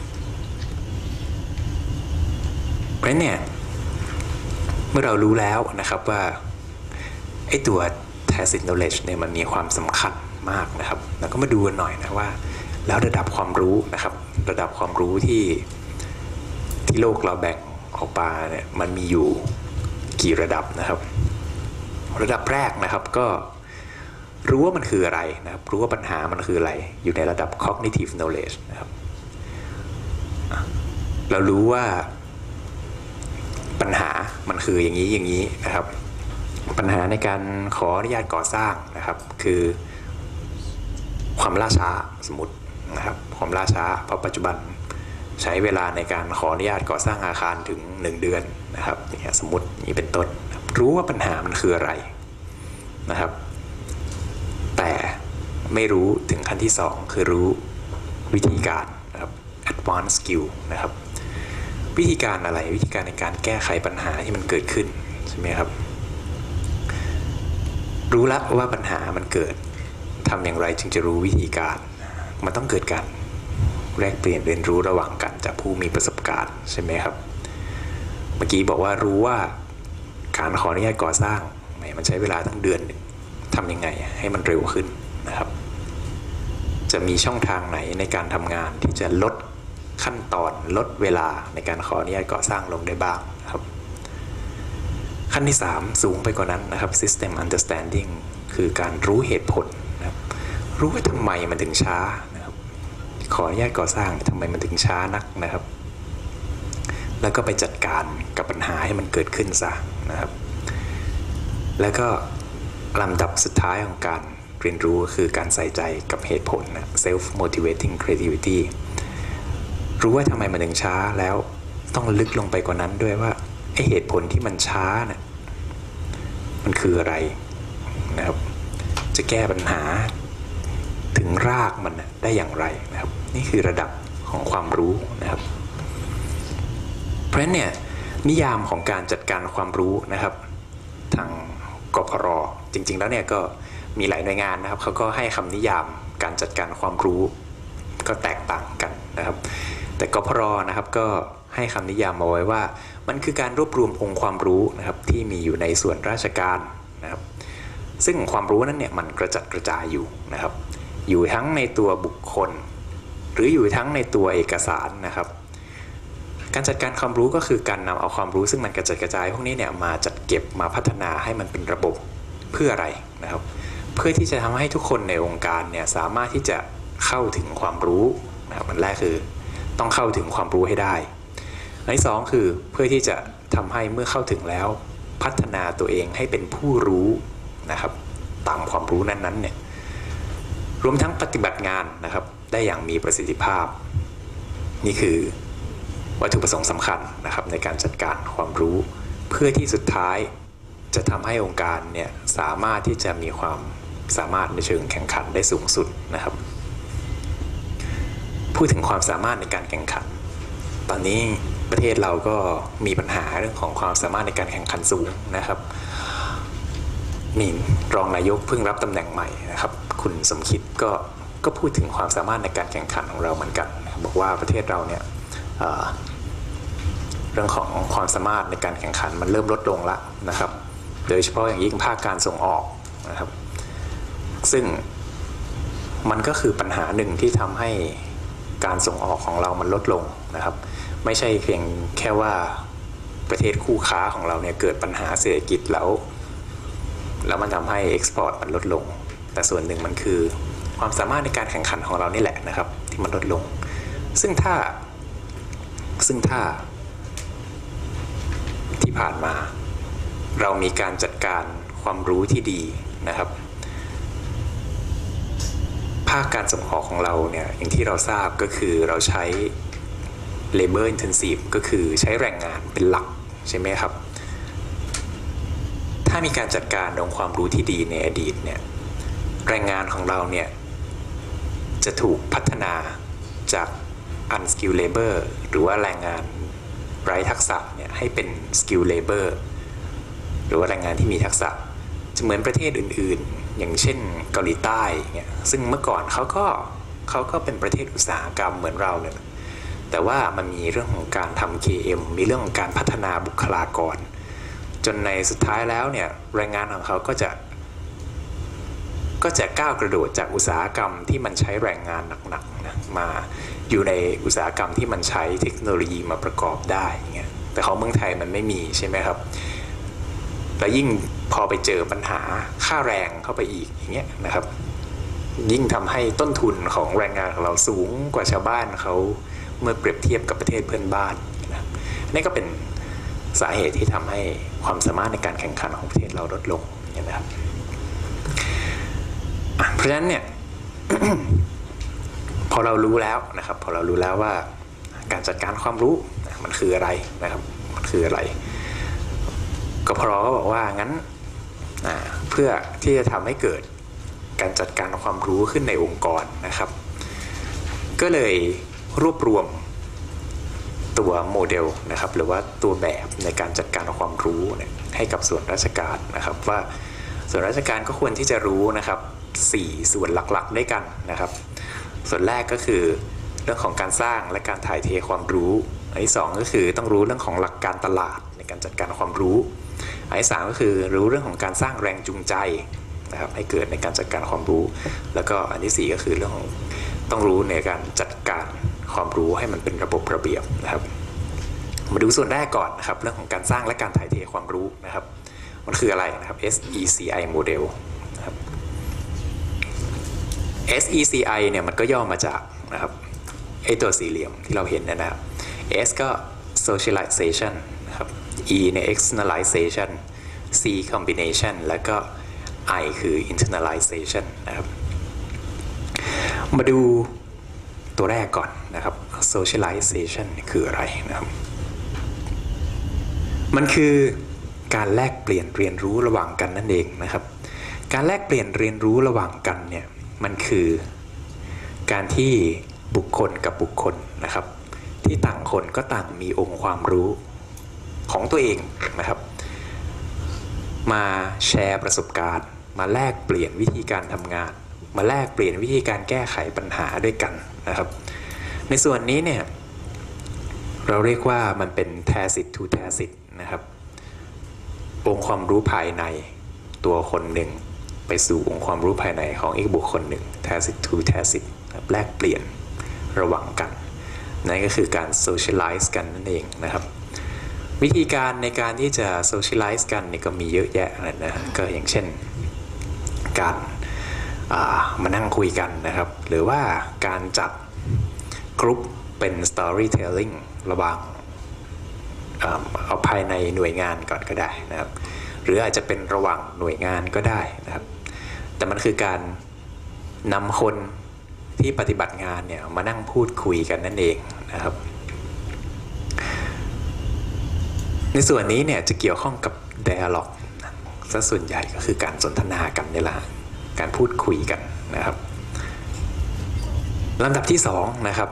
เพราะเนี่ยเมื่อเรารู้แล้วนะครับว่าไอ้ตัว tacit knowledge เนี่ยมันมีความสำคัญมากนะครับแล้วก็มาดูกันหน่อยนะว่าแล้วระดับความรู้นะครับระดับความรู้ที่ที่โลกเราแบ่งออกมาเนี่ยมันมีอยู่กี่ระดับนะครับระดับแรกนะครับก็รู้ว่ามันคืออะไรนะครับรู้ว่าปัญหามันคืออะไรอยู่ในระดับ cognitive knowledge นะครับเรารู้ว่าปัญหามันคืออย่างนี้อย่างนี้นะครับปัญหาในการขออนุญาตก่อสร้างนะครับคือความล่าช้าสมมตินะครับความล่าช้าเพราะปัจจุบันใช้เวลาในการขออนุญาตก่อสร้างอาคารถึงหนึ่งเดือนนะครับนี่สมมตินี้เป็นต้นรู้ว่าปัญหามันคืออะไรนะครับแต่ไม่รู้ถึงขั้นที่สองคือรู้วิธีการนะครับ advanced skill นะครับวิธีการอะไรวิธีการในการแก้ไขปัญหาที่มันเกิดขึ้นใช่ไหมครับรู้แล้วว่าปัญหามันเกิดทำอย่างไรจึงจะรู้วิธีการมันต้องเกิดการแลกเปลี่ยนเรียนรู้ระหว่างกันจากผู้มีประสบการณ์ใช่ไหมครับเมื่อกี้บอกว่ารู้ว่าการขออนุญาตก่อสร้างมันใช้เวลาตั้งเดือนหนึ่งทำยังไงให้มันเร็วขึ้นนะครับจะมีช่องทางไหนในการทำงานที่จะลดขั้นตอนลดเวลาในการขออนุญาตก่อสร้างลงได้บ้างนะครับขั้นที่สามสูงไปกว่านั้นนะครับ system understanding คือการรู้เหตุผลนะครับรู้ว่าทำไมมันถึงช้านะครับขออนุญาตก่อสร้างทำไมมันถึงช้านักนะครับแล้วก็ไปจัดการกับปัญหาให้มันเกิดขึ้นซะนะครับแล้วก็ลำดับสุดท้ายของการเรียนรู้คือการใส่ใจกับเหตุผลนะ self motivating creativity รู้ว่าทำไมมันถึงช้าแล้วต้องลึกลงไปกว่านั้นด้วยว่าไอ้เหตุผลที่มันช้าเนี่ยมันคืออะไรนะครับจะแก้ปัญหาถึงรากมันได้อย่างไรนะครับนี่คือระดับของความรู้นะครับเพราะฉะนั้นเนี่ยนิยามของการจัดการความรู้นะครับทางกพรจริงๆแล้วเนี่ยก็มีหลายหน่วยงานนะครับเขาก็ให้คำนิยามการจัดการความรู้ก็แตกต่างกันนะครับแต่กพรนะครับก็ให้คำนิยามเอาไว้ว่ามันคือการรวบรวมองค์ความรู้นะครับที่มีอยู่ในส่วนราชการนะครับซึ่งความรู้นั้นเนี่ยมันกระจัดกระจายอยู่นะครับอยู่ทั้งในตัวบุคคลหรืออยู่ทั้งในตัวเอกสารนะครับการจัดการความรู้ก็คือการนำเอาความรู้ซึ่งมันกระจัดกระจายพวกนี้เนี่ยมาจัดเก็บมาพัฒนาให้มันเป็นระบบเพื่ออะไรนะครับเพื่อที่จะทำให้ทุกคนในองค์การเนี่ยสามารถที่จะเข้าถึงความรู้นะครับอันแรกคือต้องเข้าถึงความรู้ให้ได้อันที่สองคือเพื่อที่จะทำให้เมื่อเข้าถึงแล้วพัฒนาตัวเองให้เป็นผู้รู้นะครับตามความรู้นั้นๆเนี่ยรวมทั้งปฏิบัติงานนะครับได้อย่างมีประสิทธิภาพนี่คือวัตถุประสงค์สำคัญนะครับในการจัดการความรู้เพื่อที่สุดท้ายจะทำให้องค์การเนี่ยสามารถที่จะมีความสามารถในเชิงแข่งขันได้สูงสุดนะครับพูดถึงความสามารถในการแข่งขันตอนนี้ประเทศเราก็มีปัญหาเรื่องของความสามารถในการแข่งขันสูงนะครับนี่รองนายกเพิ่งรับตำแหน่งใหม่นะครับคุณสมคิดก็ก็พูดถึงความสามารถในการแข่งขันของเราเหมือนกันบอกว่าประเทศเราเนี่ยเอ่อเรื่องของความสามารถในการแข่งขันมันเริ่มลดลงแล้วนะครับโดยเฉพาะอย่างยิ่งภาคการส่งออกนะครับซึ่งมันก็คือปัญหาหนึ่งที่ทำให้การส่งออกของเรามันลดลงนะครับไม่ใช่เพียงแค่ว่าประเทศคู่ค้าของเราเนี่ยเกิดปัญหาเศรษฐกิจแล้วแล้วมันทำให้เอ็กซ์พอร์ตมันลดลงแต่ส่วนหนึ่งมันคือความสามารถในการแข่งขันของเรานี่แหละนะครับที่มันลดลงซึ่งถ้าซึ่งถ้าที่ผ่านมาเรามีการจัดการความรู้ที่ดีนะครับภาคการส่งออกของเราเนี่ยอย่างที่เราทราบก็คือเราใช้ labor intensive ก็คือใช้แรงงานเป็นหลักใช่ไหมครับถ้ามีการจัดการองค์ความรู้ที่ดีในอดีตเนี่ยแรงงานของเราเนี่ยจะถูกพัฒนาจาก unskilled labor หรือว่าแรงงานไร้ทักษะเนี่ยให้เป็น skilled labor หรือว่าแรงงานที่มีทักษะจะเหมือนประเทศอื่นๆอย่างเช่นเกาหลีใต้เนี่ยซึ่งเมื่อก่อนเขาก็เขาก็เป็นประเทศอุตสาหกรรมเหมือนเราเนี่ยแต่ว่ามันมีเรื่องของการทำ เค เอ็ม มีเรื่องของการพัฒนาบุคลากรจนในสุดท้ายแล้วเนี่ยแรงงานของเขาก็จะก็จะก้าวกระโดดจากอุตสาหกรรมที่มันใช้แรงงานหนักๆนะมาอยู่ในอุตสาหกรรมที่มันใช้เทคโนโลยีมาประกอบได้เงี้ยแต่ของเมืองไทยมันไม่มีใช่ไหมครับและยิ่งพอไปเจอปัญหาค่าแรงเข้าไปอีกอย่างเงี้ยนะครับยิ่งทำให้ต้นทุนของแรงงานของเราสูงกว่าชาวบ้านเขาเมื่อเปรียบเทียบกับประเทศเพื่อนบ้านนะนี่ก็เป็นสาเหตุที่ทำให้ความสามารถในการแข่งขันของประเทศเราลดลงนะครับเพราะฉะนั้นเนี่ย พอเรารู้แล้วนะครับพอเรารู้แล้วว่าการจัดการความรู้มันคืออะไรนะครับมันคืออะไรกพรก็บอกว่างั้นเพื่อที่จะทำให้เกิดการจัดการความรู้ขึ้นในองค์กรนะครับก็เลยรวบรวมตัวโมเดลนะครับหรือว่าตัวแบบในการจัดการความรู้เนี่ยให้กับส่วนราชการนะครับว่าส่วนราชการก็ควรที่จะรู้นะครับสี่ส่วนหลักๆด้วยกันนะครับส่วนแรกก็คือเรื่องของการสร้างและการถ่ายเทความรู้อันที่สองก็คือต้องรู้เรื่องของหลักการตลาดในการจัดการความรู้อันที่สามก็คือรู้เรื่องของการสร้างแรงจูงใจนะครับให้เกิดในการจัดการความรู้แล้วก็อันที่สี่ก็คือเรื่องของต้องรู้ในการจัดการความรู้ให้มันเป็นระบบระเบียบนะครับมาดูส่วนแรกก่อนนะครับเรื่องของการสร้างและการถ่ายเทความรู้นะครับมันคืออะไรนะครับ เอส อี ซี ไอ model นะครับ เอส อี ซี ไอ เนี่ยมันก็ย่อมาจากนะครับไอตัวสี่เหลี่ยมที่เราเห็นนะครับ S ก็ socialization นะครับ E เนี่ย externalization C combination แล้วก็ I คือ internalization นะครับมาดูตัวแรกก่อนนะครับ socialization คืออะไรนะครับมันคือการแลกเปลี่ยนเรียนรู้ระหว่างกันนั่นเองนะครับการแลกเปลี่ยนเรียนรู้ระหว่างกันเนี่ยมันคือการที่บุคคลกับบุคคลนะครับที่ต่างคนก็ต่างมีองค์ความรู้ของตัวเองนะครับมาแชร์ประสบการณ์มาแลกเปลี่ยนวิธีการทำงานมาแลกเปลี่ยนวิธีการแก้ไขปัญหาด้วยกันนะครับในส่วนนี้เนี่ยเราเรียกว่ามันเป็น tacit to tacit นะครับองค์ความรู้ภายในตัวคนหนึ่งไปสู่องค์ความรู้ภายในของอีกบุคคลหนึ่ง tacit to tacit แลกเปลี่ยนระหว่างกันนั่นก็คือการ socialize กันนั่นเองนะครับวิธีการในการที่จะ socialize กันนี่ก็มีเยอะแยะเลยนะก็อย่างเช่นการมานั่งคุยกันนะครับหรือว่าการจัดกลุ่มเป็น storytelling ระหว่างเอาภายในหน่วยงานก่อนก็ได้นะครับหรืออาจจะเป็นระหว่างหน่วยงานก็ได้นะครับแต่มันคือการนำคนที่ปฏิบัติงานเนี่ยมานั่งพูดคุยกันนั่นเองนะครับในส่วนนี้เนี่ยจะเกี่ยวข้องกับ dialogue ซะส่วนใหญ่ก็คือการสนทนากันนี่แหละการพูดคุยกันนะครับลำดับที่สองนะครับ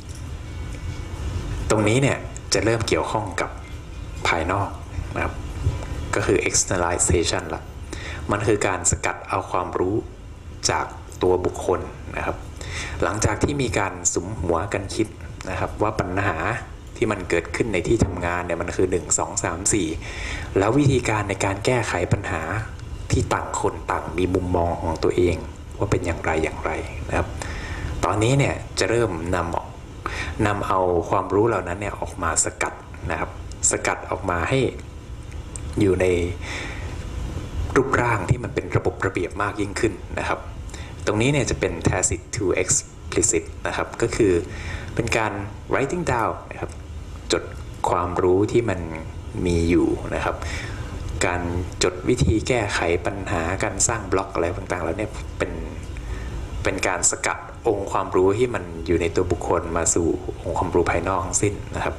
ตรงนี้เนี่ยจะเริ่มเกี่ยวข้องกับภายนอกนะครับก็คือ externalization ละมันคือการสกัดเอาความรู้จากตัวบุคคลนะครับหลังจากที่มีการสุมหัวกันคิดนะครับว่าปัญหาที่มันเกิดขึ้นในที่ทำงานเนี่ยมันคือหนึ่ง สอง สาม สี่แล้ววิธีการในการแก้ไขปัญหาที่ต่างคนต่างมีมุมมองของตัวเองว่าเป็นอย่างไรอย่างไรนะครับตอนนี้เนี่ยจะเริ่มนำออกนำเอาความรู้เหล่านั้นเนี่ยออกมาสกัดนะครับสกัดออกมาให้อยู่ในรูปร่างที่มันเป็นระบบระเบียบมากยิ่งขึ้นนะครับตรงนี้เนี่ยจะเป็น tacit to explicit นะครับก็คือเป็นการ writing down นะครับจดความรู้ที่มันมีอยู่นะครับการจดวิธีแก้ไขปัญหาการสร้างบล็อกอะไรต่างๆแล้วเนี่ยเป็นเป็นการสกัดองค์ความรู้ที่มันอยู่ในตัวบุคคลมาสู่องค์ความรู้ภายนอกทั้งสิ้นนะครับ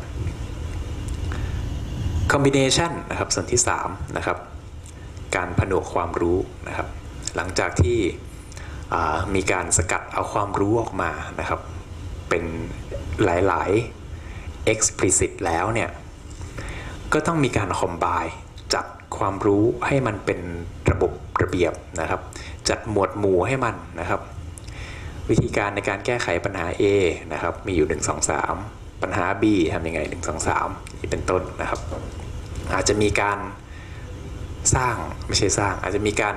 combination นะครับส่วนที่สามนะครับการผนวกความรู้นะครับหลังจากที่มีการสกัดเอาความรู้ออกมานะครับเป็นหลายๆ explicit แล้วเนี่ยก็ต้องมีการ combine จัดความรู้ให้มันเป็นระบบระเบียบนะครับจัดหมวดหมู่ให้มันนะครับวิธีการในการแก้ไขปัญหา A นะครับมีอยู่หนึ่ง สอง สามปัญหา B ทำยังไงหนึ่ง สอง สามนี่เป็นต้นนะครับอาจจะมีการสร้างไม่ใช่สร้างอาจจะมีการ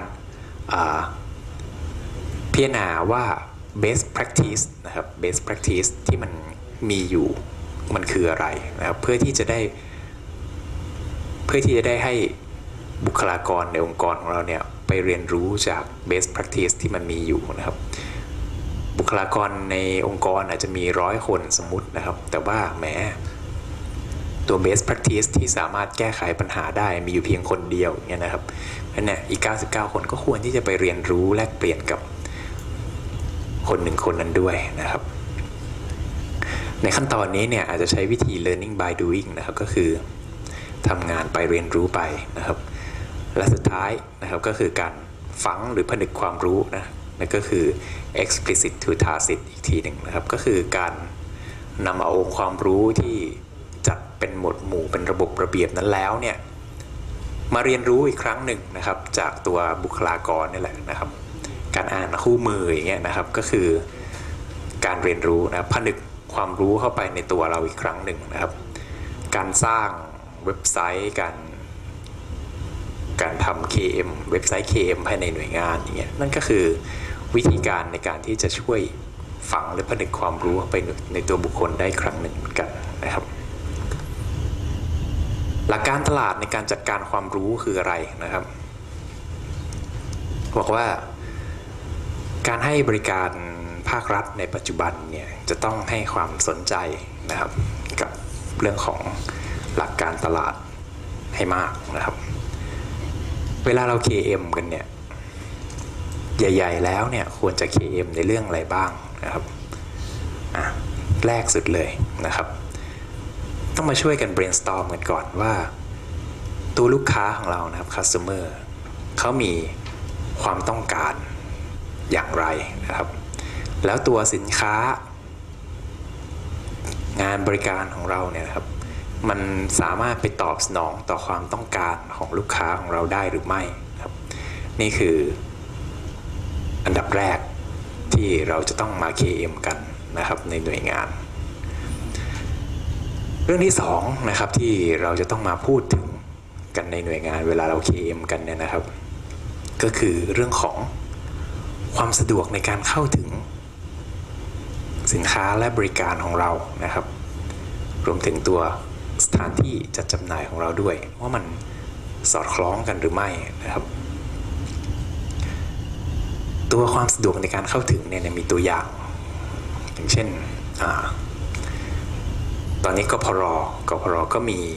พิจารณาว่า best practice นะครับ best practice ที่มันมีอยู่มันคืออะไรนะครับเพื่อที่จะได้เพื่อที่จะได้ให้บุคลากรในองค์กรของเราเนี่ยไปเรียนรู้จาก best practice ที่มันมีอยู่นะครับบุคลากรในองค์กรอาจจะมีร้อยคนสมมุตินะครับแต่ว่าแหมตัว best practice ที่สามารถแก้ไขปัญหาได้มีอยู่เพียงคนเดียวอย่างเงี้ยนะครับนั่นแหละอีกเก้าสิบเก้าคนก็ควรที่จะไปเรียนรู้แลกเปลี่ยนกับคนหนึ่งคนนั้นด้วยนะครับในขั้นตอนนี้เนี่ยอาจจะใช้วิธี learning by doing นะครับก็คือทำงานไปเรียนรู้ไปนะครับและสุดท้ายนะครับก็คือการฝังหรือผนึกความรู้นะนั่นก็คือ explicit to tacit อีกทีหนึ่งนะครับก็คือการนำเอาองค์ความรู้ที่จัดเป็นหมวดหมู่เป็นระบบระเบียบนั้นแล้วเนี่ยมาเรียนรู้อีกครั้งหนึ่งนะครับจากตัวบุคลากรนี่แหละนะครับการอ่านคู่มืออย่างเงี้ยนะครับก็คือการเรียนรู้นะผนึกความรู้เข้าไปในตัวเราอีกครั้งหนึ่งนะครับการสร้างเว็บไซต์การการทำ เค เอ็ม เว็บไซต์ เค เอ็ม ภายในหน่วยงานอย่างเงี้ยนั่นก็คือวิธีการในการที่จะช่วยฝังหรือผนึกความรู้ไปในตัวบุคคลได้ครั้งหนึ่งเหมือนกันนะครับหลักการตลาดในการจัดการความรู้คืออะไรนะครับบอกว่าการให้บริการภาครัฐในปัจจุบันเนี่ยจะต้องให้ความสนใจนะครับกับเรื่องของหลักการตลาดให้มากนะครับเวลาเรา เค เอ็ม กันเนี่ยใหญ่ๆแล้วเนี่ยควรจะ เค เอ็ม ในเรื่องอะไรบ้างนะครับอ่ะแรกสุดเลยนะครับต้องมาช่วยกัน brainstorm กันก่อนว่าตัวลูกค้าของเรานะครับ customer เขามีความต้องการอย่างไรนะครับแล้วตัวสินค้างานบริการของเราเนี่ยครับมันสามารถไปตอบสนองต่อความต้องการของลูกค้าของเราได้หรือไม่ครับนี่คืออันดับแรกที่เราจะต้องมา เค เอ็ม กันนะครับในหน่วยงานเรื่องที่สองนะครับที่เราจะต้องมาพูดถึงกันในหน่วยงานเวลาเรา เค เอ็ม กันเนี่ยนะครับก็คือเรื่องของความสะดวกในการเข้าถึงสินค้าและบริการของเรานะครับรวมถึงตัวสถานที่จัดจำหน่ายของเราด้วยว่ามันสอดคล้องกันหรือไม่นะครับตัวความสะดวกในการเข้าถึงเนี่ยมีตัวอย่างอย่างเช่นอ่าตอนนี้กพรกพรก็มี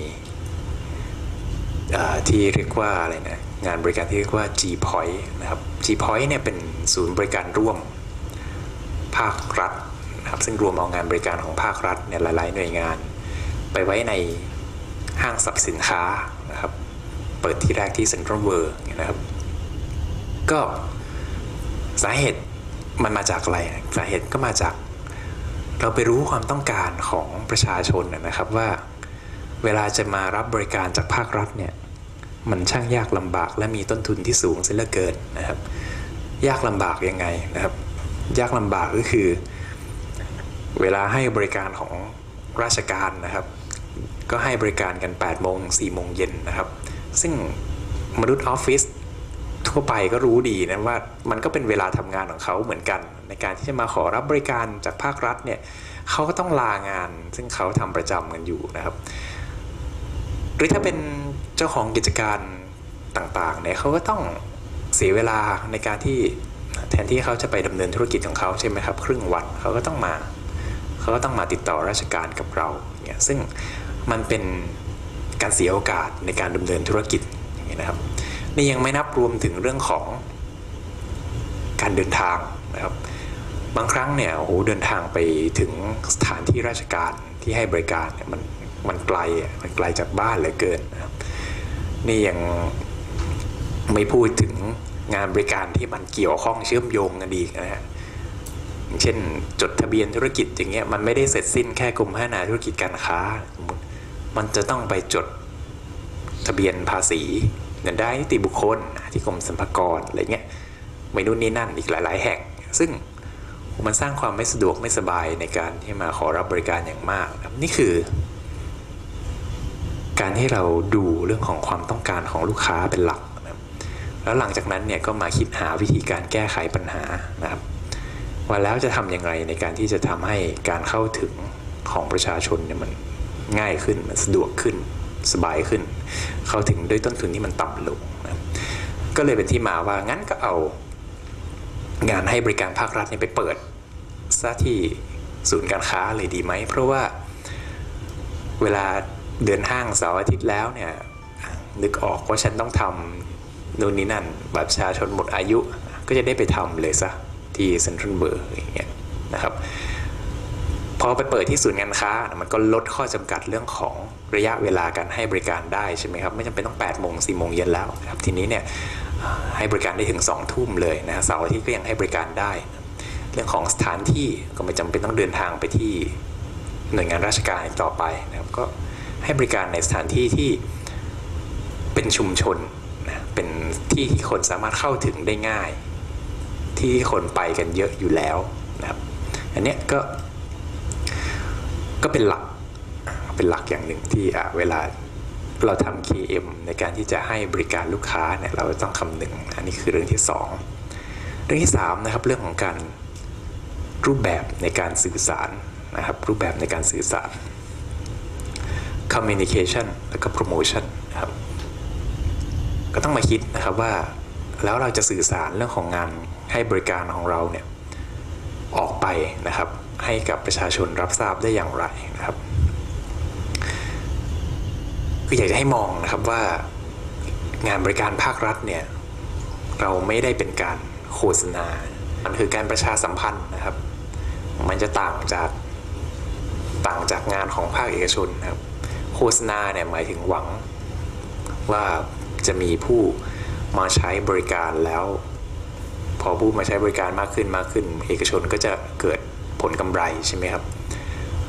ที่เรียกว่าอะไรนะงานบริการที่เรียกว่า G-Point นะครับ G-Point เนี่ยเป็นศูนย์บริการร่วมภาครัฐนะครับซึ่งรวมเอางานบริการของภาครัฐเนี่ยหลายๆหน่วยงานไปไว้ในห้างสรรพสินค้านะครับเปิดที่แรกที่เซ็นทรัลเวิลด์นะครับก็สาเหตุมันมาจากอะไรสาเหตุก็มาจากเราไปรู้ความต้องการของประชาชนนะครับว่าเวลาจะมารับบริการจากภาครัฐเนี่ยมันช่างยากลำบากและมีต้นทุนที่สูงเสียเหลือเกินนะครับยากลำบากยังไงนะครับยากลำบากก็คือเวลาให้บริการของราชการนะครับก็ให้บริการกันแปดโมงถึงสี่โมงเย็นนะครับซึ่งมนุษย์ออฟฟิศทั่วไปก็รู้ดีนะว่ามันก็เป็นเวลาทำงานของเขาเหมือนกันในการที่จะมาขอรับบริการจากภาครัฐเนี่ยเขาก็ต้องลางานซึ่งเขาทำประจำกันอยู่นะครับหรือถ้าเป็นเจ้าของกิจการต่างๆเนี่ยเขาก็ต้องเสียเวลาในการที่แทนที่เขาจะไปดำเนินธุรกิจของเขาใช่ไหมครับครึ่งวันเขาก็ต้องมาเขาก็ต้องมาติดต่อราชการกับเราเนี่ยซึ่งมันเป็นการเสียโอกาสในการดำเนินธุรกิจอย่างนี้นะครับนี่ยังไม่นับรวมถึงเรื่องของการเดินทางนะครับบางครั้งเนี่ยโอ้โหเดินทางไปถึงสถานที่ราชการที่ให้บริการเนี่ยมันมันไกลมันไกลจากบ้านเหลือเกินนะครับนี่ยังไม่พูดถึงงานบริการที่มันเกี่ยวข้องเชื่อมโยงกันดีนะฮะเช่นจดทะเบียนธุรกิจอย่างเงี้ยมันไม่ได้เสร็จสิ้นแค่กรมพัฒนาธุรกิจการค้ามันจะต้องไปจดทะเบียนภาษีเงินได้นิติบุคคลที่กรมสรรพากรอะไรเงี้ยไม่นู่นนี่นั่นอีกหลายๆแห่งซึ่งมันสร้างความไม่สะดวกไม่สบายในการที่มาขอรับบริการอย่างมากครับนี่คือการที่เราดูเรื่องของความต้องการของลูกค้าเป็นหลักนะครับแล้วหลังจากนั้นเนี่ยก็มาคิดหาวิธีการแก้ไขปัญหานะครับว่าแล้วจะทำอย่างไรในการที่จะทำให้การเข้าถึงของประชาชนเนี่ยมันง่ายขึ้นมันสะดวกขึ้นสบายขึ้นเข้าถึงด้วยต้นทุนที่มันต่ำลงนะก็เลยเป็นที่มาว่างั้นก็เอางานให้บริการภาครัฐเนี่ยไปเปิดซะที่ศูนย์การค้าเลยดีไหมเพราะว่าเวลาเดินห้างเสาร์อาทิตย์แล้วเนี่ยนึกออกว่าฉันต้องทำนู่นนี่นั่นบัตรประชาชนหมดอายุก็จะได้ไปทำเลยซะที่เซ็นทรัลเวิลด์อย่างเงี้ยนะครับพอไปเปิดที่ศูนย์การค้ามันก็ลดข้อจำกัดเรื่องของระยะเวลาการให้บริการได้ใช่ไหมครับไม่จำเป็นต้องแปดโมงสี่โมงเย็นแล้วครับทีนี้เนี่ยให้บริการได้ถึงสองทุ่มเลยนะเสาร์อาทิตย์ก็ยังให้บริการได้เรื่องของสถานที่ก็ไม่จำเป็นต้องเดินทางไปที่หน่วยงานราชการอีกต่อไปนะครับก็ให้บริการในสถานที่ที่เป็นชุมชนนะเป็นที่ที่คนสามารถเข้าถึงได้ง่ายที่คนไปกันเยอะอยู่แล้วนะครับอันนี้ก็ก็เป็นหลักเป็นหลักอย่างหนึ่งที่เวลาเราทำ เค เอ็ม ในการที่จะให้บริการลูกค้าเนี่ยเราต้องคำนึงอันนี้คือเรื่องที่สองเรื่องที่สามนะครับเรื่องของการรูปแบบในการสื่อสารนะครับรูปแบบในการสื่อสาร communication และก็ promotion นะครับก็ต้องมาคิดนะครับว่าแล้วเราจะสื่อสารเรื่องของงานให้บริการของเราเนี่ยออกไปนะครับให้กับประชาชนรับทราบได้อย่างไรนะครับคืออยากจะให้มองนะครับว่างานบริการภาครัฐเนี่ยเราไม่ได้เป็นการโฆษณามันคือการประชาสัมพันธ์นะครับมันจะต่างจากต่างจากงานของภาคเอกชนนะครับโฆษณาเนี่ยหมายถึงหวังว่าจะมีผู้มาใช้บริการแล้วพอผู้มาใช้บริการมากขึ้นมากขึ้นเอกชนก็จะเกิดผลกำไรใช่ไหมครับ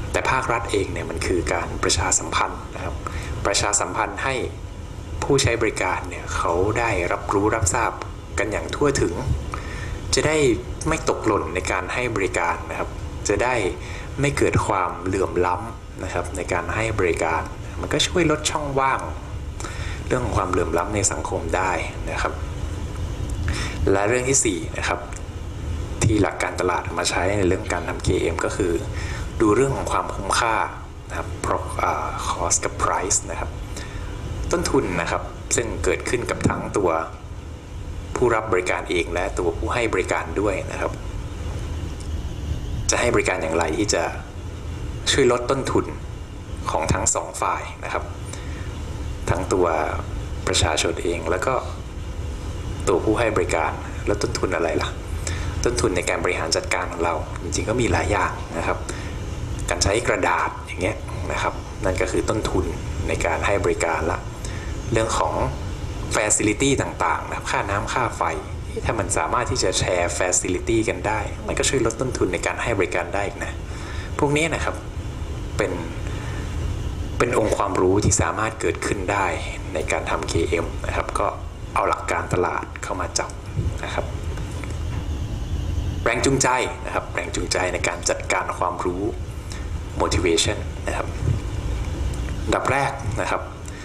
แต่ภาครัฐเองเนี่ยมันคือการประชาสัมพันธ์นะครับประชาสัมพันธ์ให้ผู้ใช้บริการเนี่ยเขาได้รับรู้รับทราบกันอย่างทั่วถึงจะได้ไม่ตกหล่นในการให้บริการนะครับจะได้ไม่เกิดความเหลื่อมล้ำนะครับในการให้บริการมันก็ช่วยลดช่องว่างเรื่องของความเหลื่อมล้ำในสังคมได้นะครับและเรื่องที่สี่นะครับที่หลักการตลาดมาใช้ในเรื่องการทำ เค เอ็ม ก็คือดูเรื่องของความคุ้มค่านะครับ cost กับ price นะครับต้นทุนนะครับซึ่งเกิดขึ้นกับทั้งตัวผู้รับบริการเองและตัวผู้ให้บริการด้วยนะครับจะให้บริการอย่างไรที่จะช่วยลดต้นทุนของทั้งสองฝ่ายนะครับทั้งตัวประชาชนเองแล้วก็ตัวผู้ให้บริการแล้วต้นทุนอะไรล่ะต้นทุนในการบริหารจัดการของเราจริงๆก็มีหลายอย่างนะครับการใช้กระดาษอย่างเงี้ยนะครับนั่นก็คือต้นทุนในการให้บริการละเรื่องของ facility ต่างๆนะค่าน้ำค่าไฟถ้ามันสามารถที่จะแชร์ facility กันได้มันก็ช่วยลดต้นทุนในการให้บริการได้นะพวกนี้นะครับเป็นเป็นองค์ความรู้ที่สามารถเกิดขึ้นได้ในการทำ เค เอ็ม นะครับก็เอาหลักการตลาดเข้ามาจับนะครับแรงจูงใจนะครับแรงจูงใจในการจัดการความรู้ motivation นะครับอันดับแรกนะครับ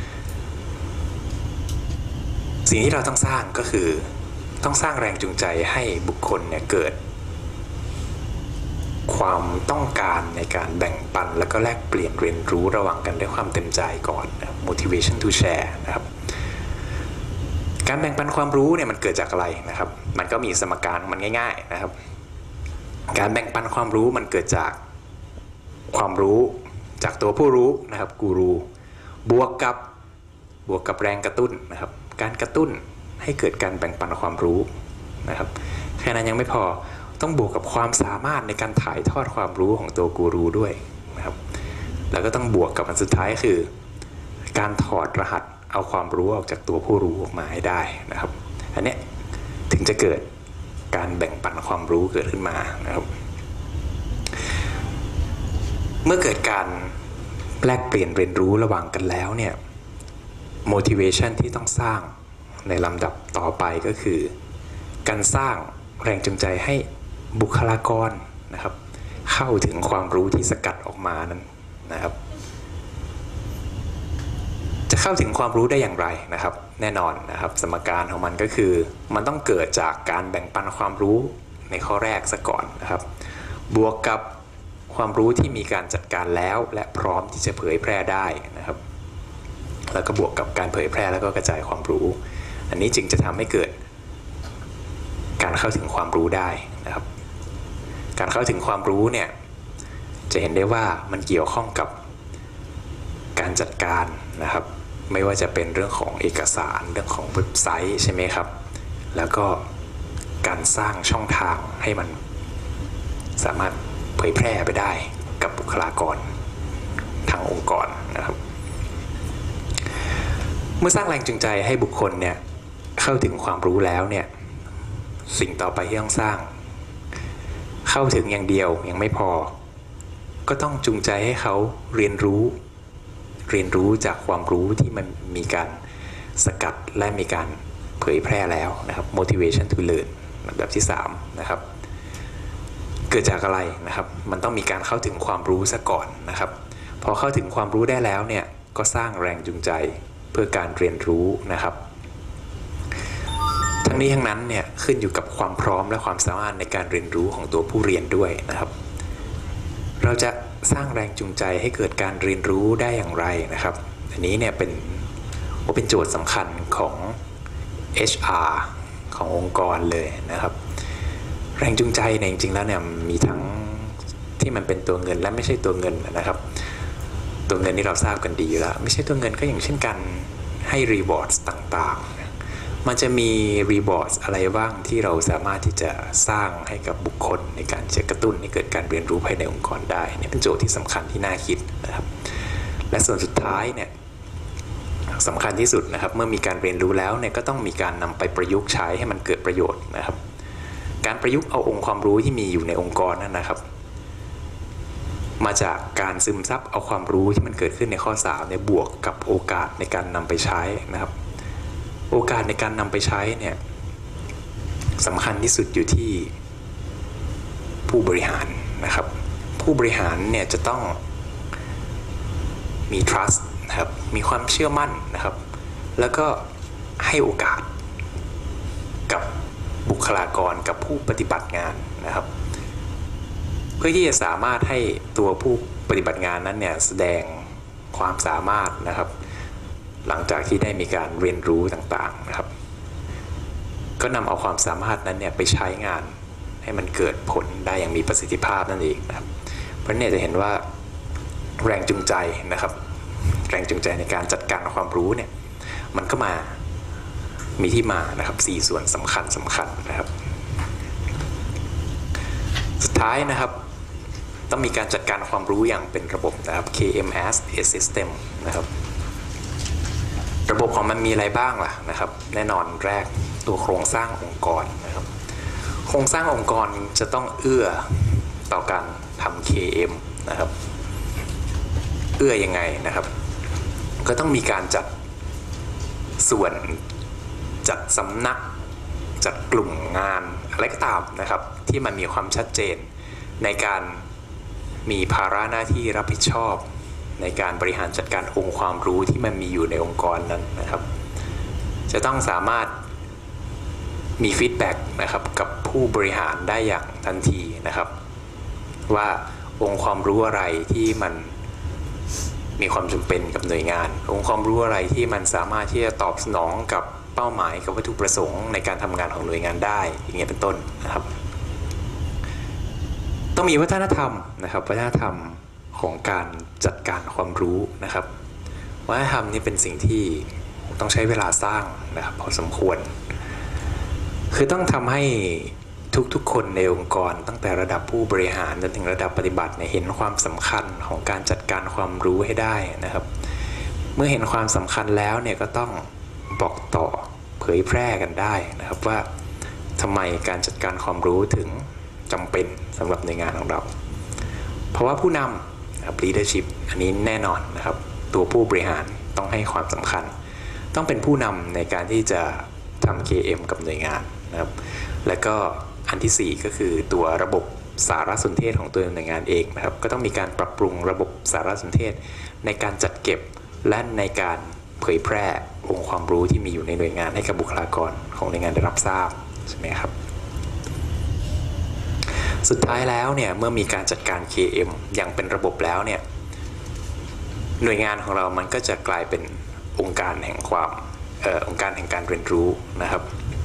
สิ่งที่เราต้องสร้างก็คือต้องสร้างแรงจูงใจให้บุคคลเนี่ยเกิดความต้องการในการแบ่งปันแล้วก็แลกเปลี่ยนเรียนรู้ระหว่างกันด้วยความเต็มใจก่อนนะ motivation to share นะครับการแบ่งปันความรู้เนี่ยมันเกิดจากอะไรนะครับมันก็มีสมการมันง่ายๆนะครับการแบ่งปันความรู้มันเกิดจากความรู้จากตัวผู้รู้นะครับกูรูบวกกับบวกกับแรงกระตุ้นนะครับการกระตุ้นให้เกิดการแบ่งปันความรู้นะครับแค่นั้นยังไม่พอต้องบวกกับความสามารถในการถ่ายทอดความรู้ของตัวกูรูด้วยนะครับแล้วก็ต้องบวกกับอันสุดท้ายคือการถอดรหัสเอาความรู้ออกจากตัวผู้รู้ออกมาให้ได้นะครับอันนี้ถึงจะเกิดการแบ่งปันความรู้เกิดขึ้นมานะครับเมื่อเกิดการแลกเปลี่ยนเรียนรู้ระหว่างกันแล้วเนี่ย motivation ที่ต้องสร้างในลำดับต่อไปก็คือการสร้างแรงจูงใจให้บุคลากรนะครับเข้าถึงความรู้ที่สกัดออกมานั้นนะครับจะเข้าถึงความรู้ได้อย่างไรนะครับแน่นอนนะครับสมการของมันก็คือมันต้องเกิดจากการแบ่งปันความรู้ในข้อแรกซะก่อนนะครับบวกกับความรู้ที่มีการจัดการแล้วและพร้อมที่จะเผยแพร่ได้นะครับแล้วก็บวกกับการเผยแพร่แล้วก็กระจายความรู้อันนี้จึงจะทำให้เกิดการเข้าถึงความรู้ได้นะครับการเข้าถึงความรู้เนี่ยจะเห็นได้ว่ามันเกี่ยวข้องกับการจัดการนะครับไม่ว่าจะเป็นเรื่องของเอกสารเรื่องของเว็บไซต์ใช่ไหมครับแล้วก็การสร้างช่องทางให้มันสามารถเผยแพร่ไปได้กับบุคลากรทางองค์กรนะครับเมื่อสร้างแรงจูงใจให้บุคคลเนี่ยเข้าถึงความรู้แล้วเนี่ยสิ่งต่อไปที่ต้องสร้างเข้าถึงอย่างเดียวยังไม่พอก็ต้องจูงใจให้เขาเรียนรู้เรียนรู้จากความรู้ที่มันมีการสกัดและมีการเผยแพร่แล้วนะครับ motivation to learn แบบที่สามนะครับเกิดจากอะไรนะครับมันต้องมีการเข้าถึงความรู้ซะก่อนนะครับพอเข้าถึงความรู้ได้แล้วเนี่ยก็สร้างแรงจูงใจเพื่อการเรียนรู้นะครับทั้งนี้ทั้งนั้นเนี่ยขึ้นอยู่กับความพร้อมและความสามารถในการเรียนรู้ของตัวผู้เรียนด้วยนะครับเราจะสร้างแรงจูงใจให้เกิดการเรียนรู้ได้อย่างไรนะครับอันนี้เนี่ยเป็นเป็นโจทย์สำคัญของ เอช อาร์ ขององค์กรเลยนะครับแรงจูงใจเนี่ยจริงๆแล้วเนี่ยมีทั้งที่มันเป็นตัวเงินและไม่ใช่ตัวเงินนะครับตัวเงินนี่เราทราบกันดีอยู่แล้วไม่ใช่ตัวเงินก็อย่างเช่นการให้รีวอร์ดต่างๆมันจะมีรีวอร์ดอะไรบ้างที่เราสามารถที่จะสร้างให้กับบุคคลในการจะกระตุ้นให้เกิดการเรียนรู้ภายในองค์กรได้นี่เป็นโจทย์ที่สำคัญที่น่าคิดนะครับและส่วนสุดท้ายเนี่ยสำคัญที่สุดนะครับเมื่อมีการเรียนรู้แล้วเนี่ยก็ต้องมีการนำไปประยุกต์ใช้ให้มันเกิดประโยชน์นะครับการประยุกต์เอาองค์ความรู้ที่มีอยู่ในองค์กรนั่นนะครับมาจากการซึมซับเอาความรู้ที่มันเกิดขึ้นในข้อสามเนี่ยบวกกับโอกาสในการนำไปใช้นะครับโอกาสในการนำไปใช้เนี่ยสำคัญที่สุดอยู่ที่ผู้บริหารนะครับผู้บริหารเนี่ยจะต้องมี trust นะครับมีความเชื่อมั่นนะครับแล้วก็ให้โอกาสกับบุคลากรกับผู้ปฏิบัติงานนะครับเพื่อที่จะสามารถให้ตัวผู้ปฏิบัติงานนั้นเนี่ยแสดงความสามารถนะครับหลังจากที่ได้มีการเรียนรู้ต่างๆนะครับก็นำเอาความสามารถนั้นเนี่ยไปใช้งานให้มันเกิดผลได้อย่างมีประสิทธิภาพนั่นเองนะครับเพราะเนี่ยจะเห็นว่าแรงจูงใจนะครับแรงจูงใจในการจัดการความรู้เนี่ยมันก็มามีที่มานะครับสี่ส่วนสำคัญสำคัญนะครับสุดท้ายนะครับต้องมีการจัดการความรู้อย่างเป็นระบบนะครับ เค เอ็ม as a system นะครับระบบของมันมีอะไรบ้างล่ะนะครับแน่นอนแรกตัวโครงสร้างองค์กรนะครับโครงสร้างองค์กรจะต้องเอื้อต่อการทำ เค เอ็ม นะครับเอื้อยังไงนะครับก็ต้องมีการจัดส่วนจัดสำนักจัดกลุ่มงานอะไรก็ตามนะครับที่มันมีความชัดเจนในการมีภาระหน้าที่รับผิดชอบในการบริหารจัดการองค์ความรู้ที่มันมีอยู่ในองค์กรนั้นนะครับจะต้องสามารถมีฟีดแบ็กนะครับกับผู้บริหารได้อย่างทันทีนะครับว่าองค์ความรู้อะไรที่มันมีความจำเป็นกับหน่วยงานองค์ความรู้อะไรที่มันสามารถที่จะตอบสนองกับเป้าหมายกับวัตถุประสงค์ในการทำงานของหน่วยงานได้อย่างเงี้ยเป็นต้นนะครับต้องมีวัฒนธรรมนะครับวัฒนธรรมของการจัดการความรู้นะครับวัฒนธรรมนี้เป็นสิ่งที่ต้องใช้เวลาสร้างนะครับพอสมควรคือต้องทำให้ทุกๆคนในองค์กรตั้งแต่ระดับผู้บริหารจนถึงระดับปฏิบัติเนี่ยเห็นความสำคัญของการจัดการความรู้ให้ได้นะครับเมื่อเห็นความสำคัญแล้วเนี่ยก็ต้องบอกต่อเผยแพร่กันได้นะครับว่าทำไมการจัดการความรู้ถึงจำเป็นสำหรับในงานของเราเพราะว่าผู้นำนะครับ leadership อันนี้แน่นอนนะครับตัวผู้บริหารต้องให้ความสำคัญต้องเป็นผู้นำในการที่จะทำ เค เอ็ม กับหน่วยงานนะครับและก็อันที่สี่ก็คือตัวระบบสารสนเทศของตัวหน่วยงานเองนะครับก็ต้องมีการปรับปรุงระบบสารสนเทศในการจัดเก็บและในการเผยแพร่องค์ความรู้ที่มีอยู่ในหน่วยงานให้กับบุคลากรของหน่วยงานได้รับทราบใช่ไหมครับสุดท้ายแล้วเนี่ยเมื่อมีการจัดการ เค เอ็ม อย่างเป็นระบบแล้วเนี่ยหน่วยงานของเรามันก็จะกลายเป็นองค์การแห่งความเอ่อองค์การแห่งการเรียนรู้นะครับ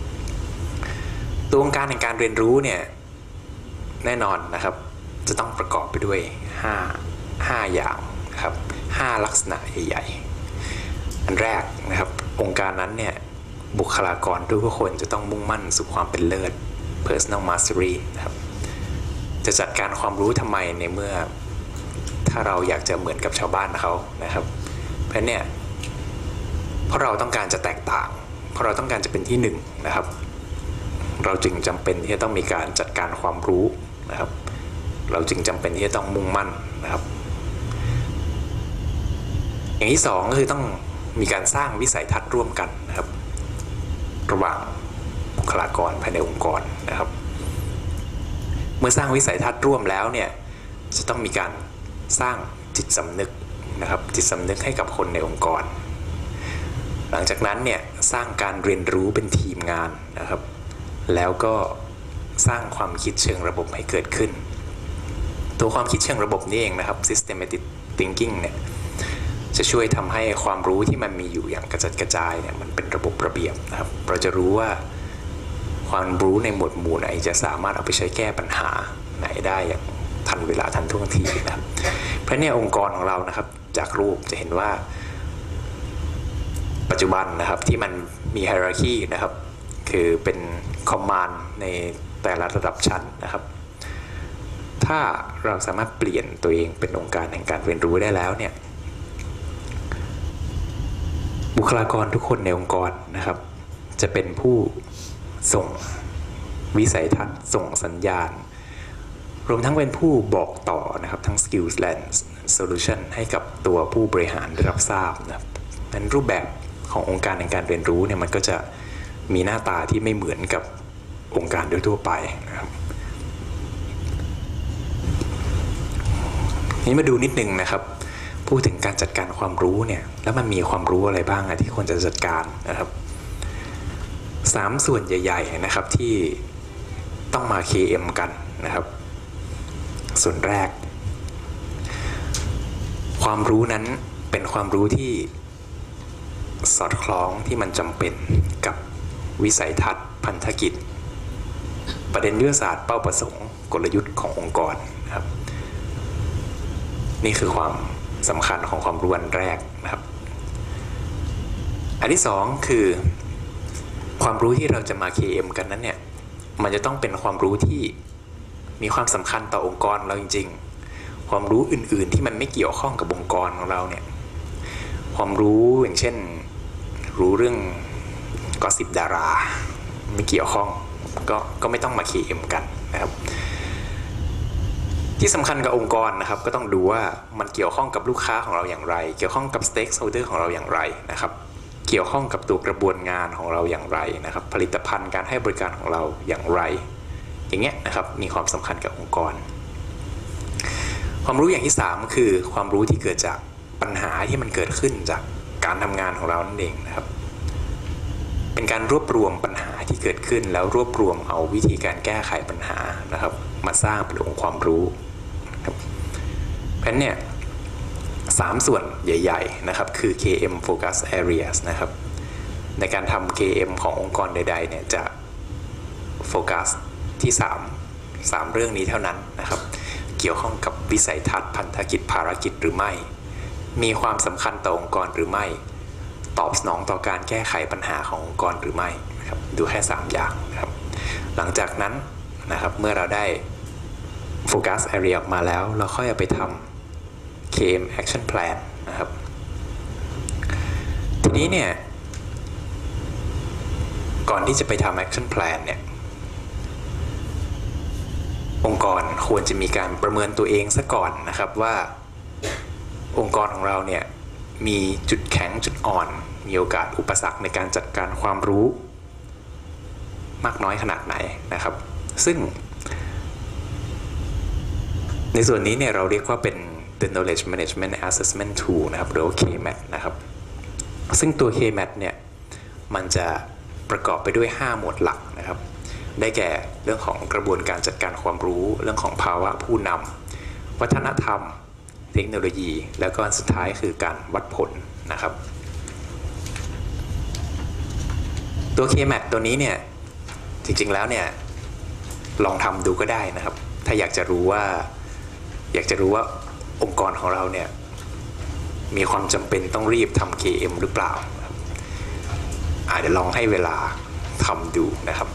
ตัวองค์การแห่งการเรียนรู้เนี่ยแน่นอนนะครับจะต้องประกอบไปด้วยห้า ห้าอย่างนะครับห้าลักษณะใหญ่ๆอันแรกนะครับองค์การนั้นเนี่ยบุคลากรทุกคนจะต้องมุ่งมั่นสู่ความเป็นเลิศ personal mastery นะครับจะจัดการความรู้ทำไมในเมื่อถ้าเราอยากจะเหมือนกับชาวบ้านเขานะครับเพราะเนี่ยเพราะเราต้องการจะแตกต่างเพราะเราต้องการจะเป็นที่หนึ่งนะครับเราจึงจำเป็นที่จะต้องมีการจัดการความรู้นะครับเราจึงจำเป็นที่จะต้องมุ่งมั่นนะครับอย่างที่สองก็คือต้องมีการสร้างวิสัยทัศน์ร่วมกันนะครับระหว่างบุคลากรภายในองค์กรนะครับเมื่อสร้างวิสัยทัศน์ร่วมแล้วเนี่ยจะต้องมีการสร้างจิตสำนึกนะครับจิตสำนึกให้กับคนในองค์กรหลังจากนั้นเนี่ยสร้างการเรียนรู้เป็นทีมงานนะครับแล้วก็สร้างความคิดเชิงระบบให้เกิดขึ้นตัวความคิดเชิงระบบนี่เองนะครับ systematic thinking เนี่ยจะช่วยทำให้ความรู้ที่มันมีอยู่อย่างกระจัดกระจายเนี่ยมันเป็นระบบระเบียบนะครับเราจะรู้ว่าความรู้ในหมวดหมู่ไหนจะสามารถเอาไปใช้แก้ปัญหาไหนได้อย่างทันเวลาทันท่วงทีนะครับเพราะเนี่ยองค์กรของเรานะครับจากรูปจะเห็นว่าปัจจุบันนะครับที่มันมี hierarchy นะครับคือเป็น command ในแต่ละระดับชั้นนะครับถ้าเราสามารถเปลี่ยนตัวเองเป็นองค์การแห่งการเรียนรู้ได้แล้วเนี่ยบุคลากรทุกคนในองค์กรนะครับจะเป็นผู้ส่งวิสัยทัศน์ส่งสัญญาณรวมทั้งเป็นผู้บอกต่อนะครับทั้ง skills and solution ให้กับตัวผู้บริหารได้รับทราบนะครับนั้นรูปแบบขององค์การในการเรียนรู้เนี่ยมันก็จะมีหน้าตาที่ไม่เหมือนกับองค์การโดยทั่วไปนะครับนี้มาดูนิดนึงนะครับพูดถึงการจัดการความรู้เนี่ยแล้วมันมีความรู้อะไรบ้างที่ควรจะจัดการนะครับสามส่วนใหญ่ๆนะครับที่ต้องมา เค เอ็ม กันนะครับส่วนแรกความรู้นั้นเป็นความรู้ที่สอดคล้องที่มันจำเป็นกับวิสัยทัศน์พันธกิจประเด็นยุทธศาสตร์เป้าประสงค์กลยุทธ์ขององค์กรนะครับนี่คือความสำคัญของความรู้อันแรกนะครับอันที่สองคือความรู้ที่เราจะมา เค เอ็ม กันนั้นเนี่ยมันจะต้องเป็นความรู้ที่มีความสำคัญต่อองค์กรเราจริงๆความรู้อื่นๆที่มันไม่เกี่ยวข้องกับองค์กรของเราเนี่ยความรู้อย่างเช่นรู้เรื่องกอสซิปดาราไม่เกี่ยวข้องก็ก็ไม่ต้องมา เค เอ็ม กันนะครับที่สำคัญกับองค์กรนะครับก็ต้องดูว่ามันเกี่ยวข้องกับลูกค้าของเราอย่างไรเกี่ยวข้องกับ stakeholder ของเราอย่างไรนะครับเกี่ยวข้องกับตัวกระบวนงานของเราอย่างไรนะครับผลิตภัณฑ์การให้บริการของเราอย่างไรอย่างเงี้ยนะครับมีความสำคัญกับองค์กรความรู้อย่างที่สามคือความรู้ที่เกิดจากปัญหาที่มันเกิดขึ้นจากการทำงานของเรานั่นเองนะครับเป็นการรวบรวมปัญหาที่เกิดขึ้นแล้วรวบรวมเอาวิธีการแก้ไขปัญหานะครับมาสร้างเป็นองค์ความรู้ครับเพราะฉะนั้นเนี่ยสามส่วนใหญ่ๆนะครับคือ เค เอ็ม Focus Areas นะครับในการทำ เค เอ็ม ขององค์กรใดๆเนี่ยจะโฟกัสที่สาม สามเรื่องนี้เท่านั้นนะครับเกี่ยวข้องกับวิสัยทัศน์พันธกิจภารกิจหรือไม่มีความสำคัญต่อองค์กรหรือไม่ตอบสนองต่อการแก้ไขปัญหาขององค์กรหรือไม่นะครับดูแค่สามอย่างนะครับหลังจากนั้นนะครับเมื่อเราได้โฟกัส area ออกมาแล้วเราค่อยเอาไปทำ เค เอ็ม action plan นะครับทีนี้เนี่ยก่อนที่จะไปทำ action plan เนี่ยองค์กรควรจะมีการประเมินตัวเองซะก่อนนะครับว่าองค์กรของเราเนี่ยมีจุดแข็งจุดอ่อนมีโอกาสอุปสรรคในการจัดการความรู้มากน้อยขนาดไหนนะครับซึ่งในส่วนนี้เนี่ยเราเรียกว่าเป็น the knowledge management assessment tool นะครับหรือว่า เค แมท นะครับซึ่งตัว เค แมท เนี่ยมันจะประกอบไปด้วยห้าหมวดหลักนะครับได้แก่เรื่องของกระบวนการจัดการความรู้เรื่องของภาวะผู้นำวัฒนธรรมเทคโนโลยีแล้วก็สุดท้ายคือการวัดผลนะครับตัว เค แมท ตัวนี้เนี่ยจริงๆแล้วเนี่ยลองทำดูก็ได้นะครับถ้าอยากจะรู้ว่าอยากจะรู้ว่าองค์กรของเราเนี่ยมีความจำเป็นต้องรีบทำ เค เอ็ม หรือเปล่าอาจจะลองให้เวลาทำดูนะครับ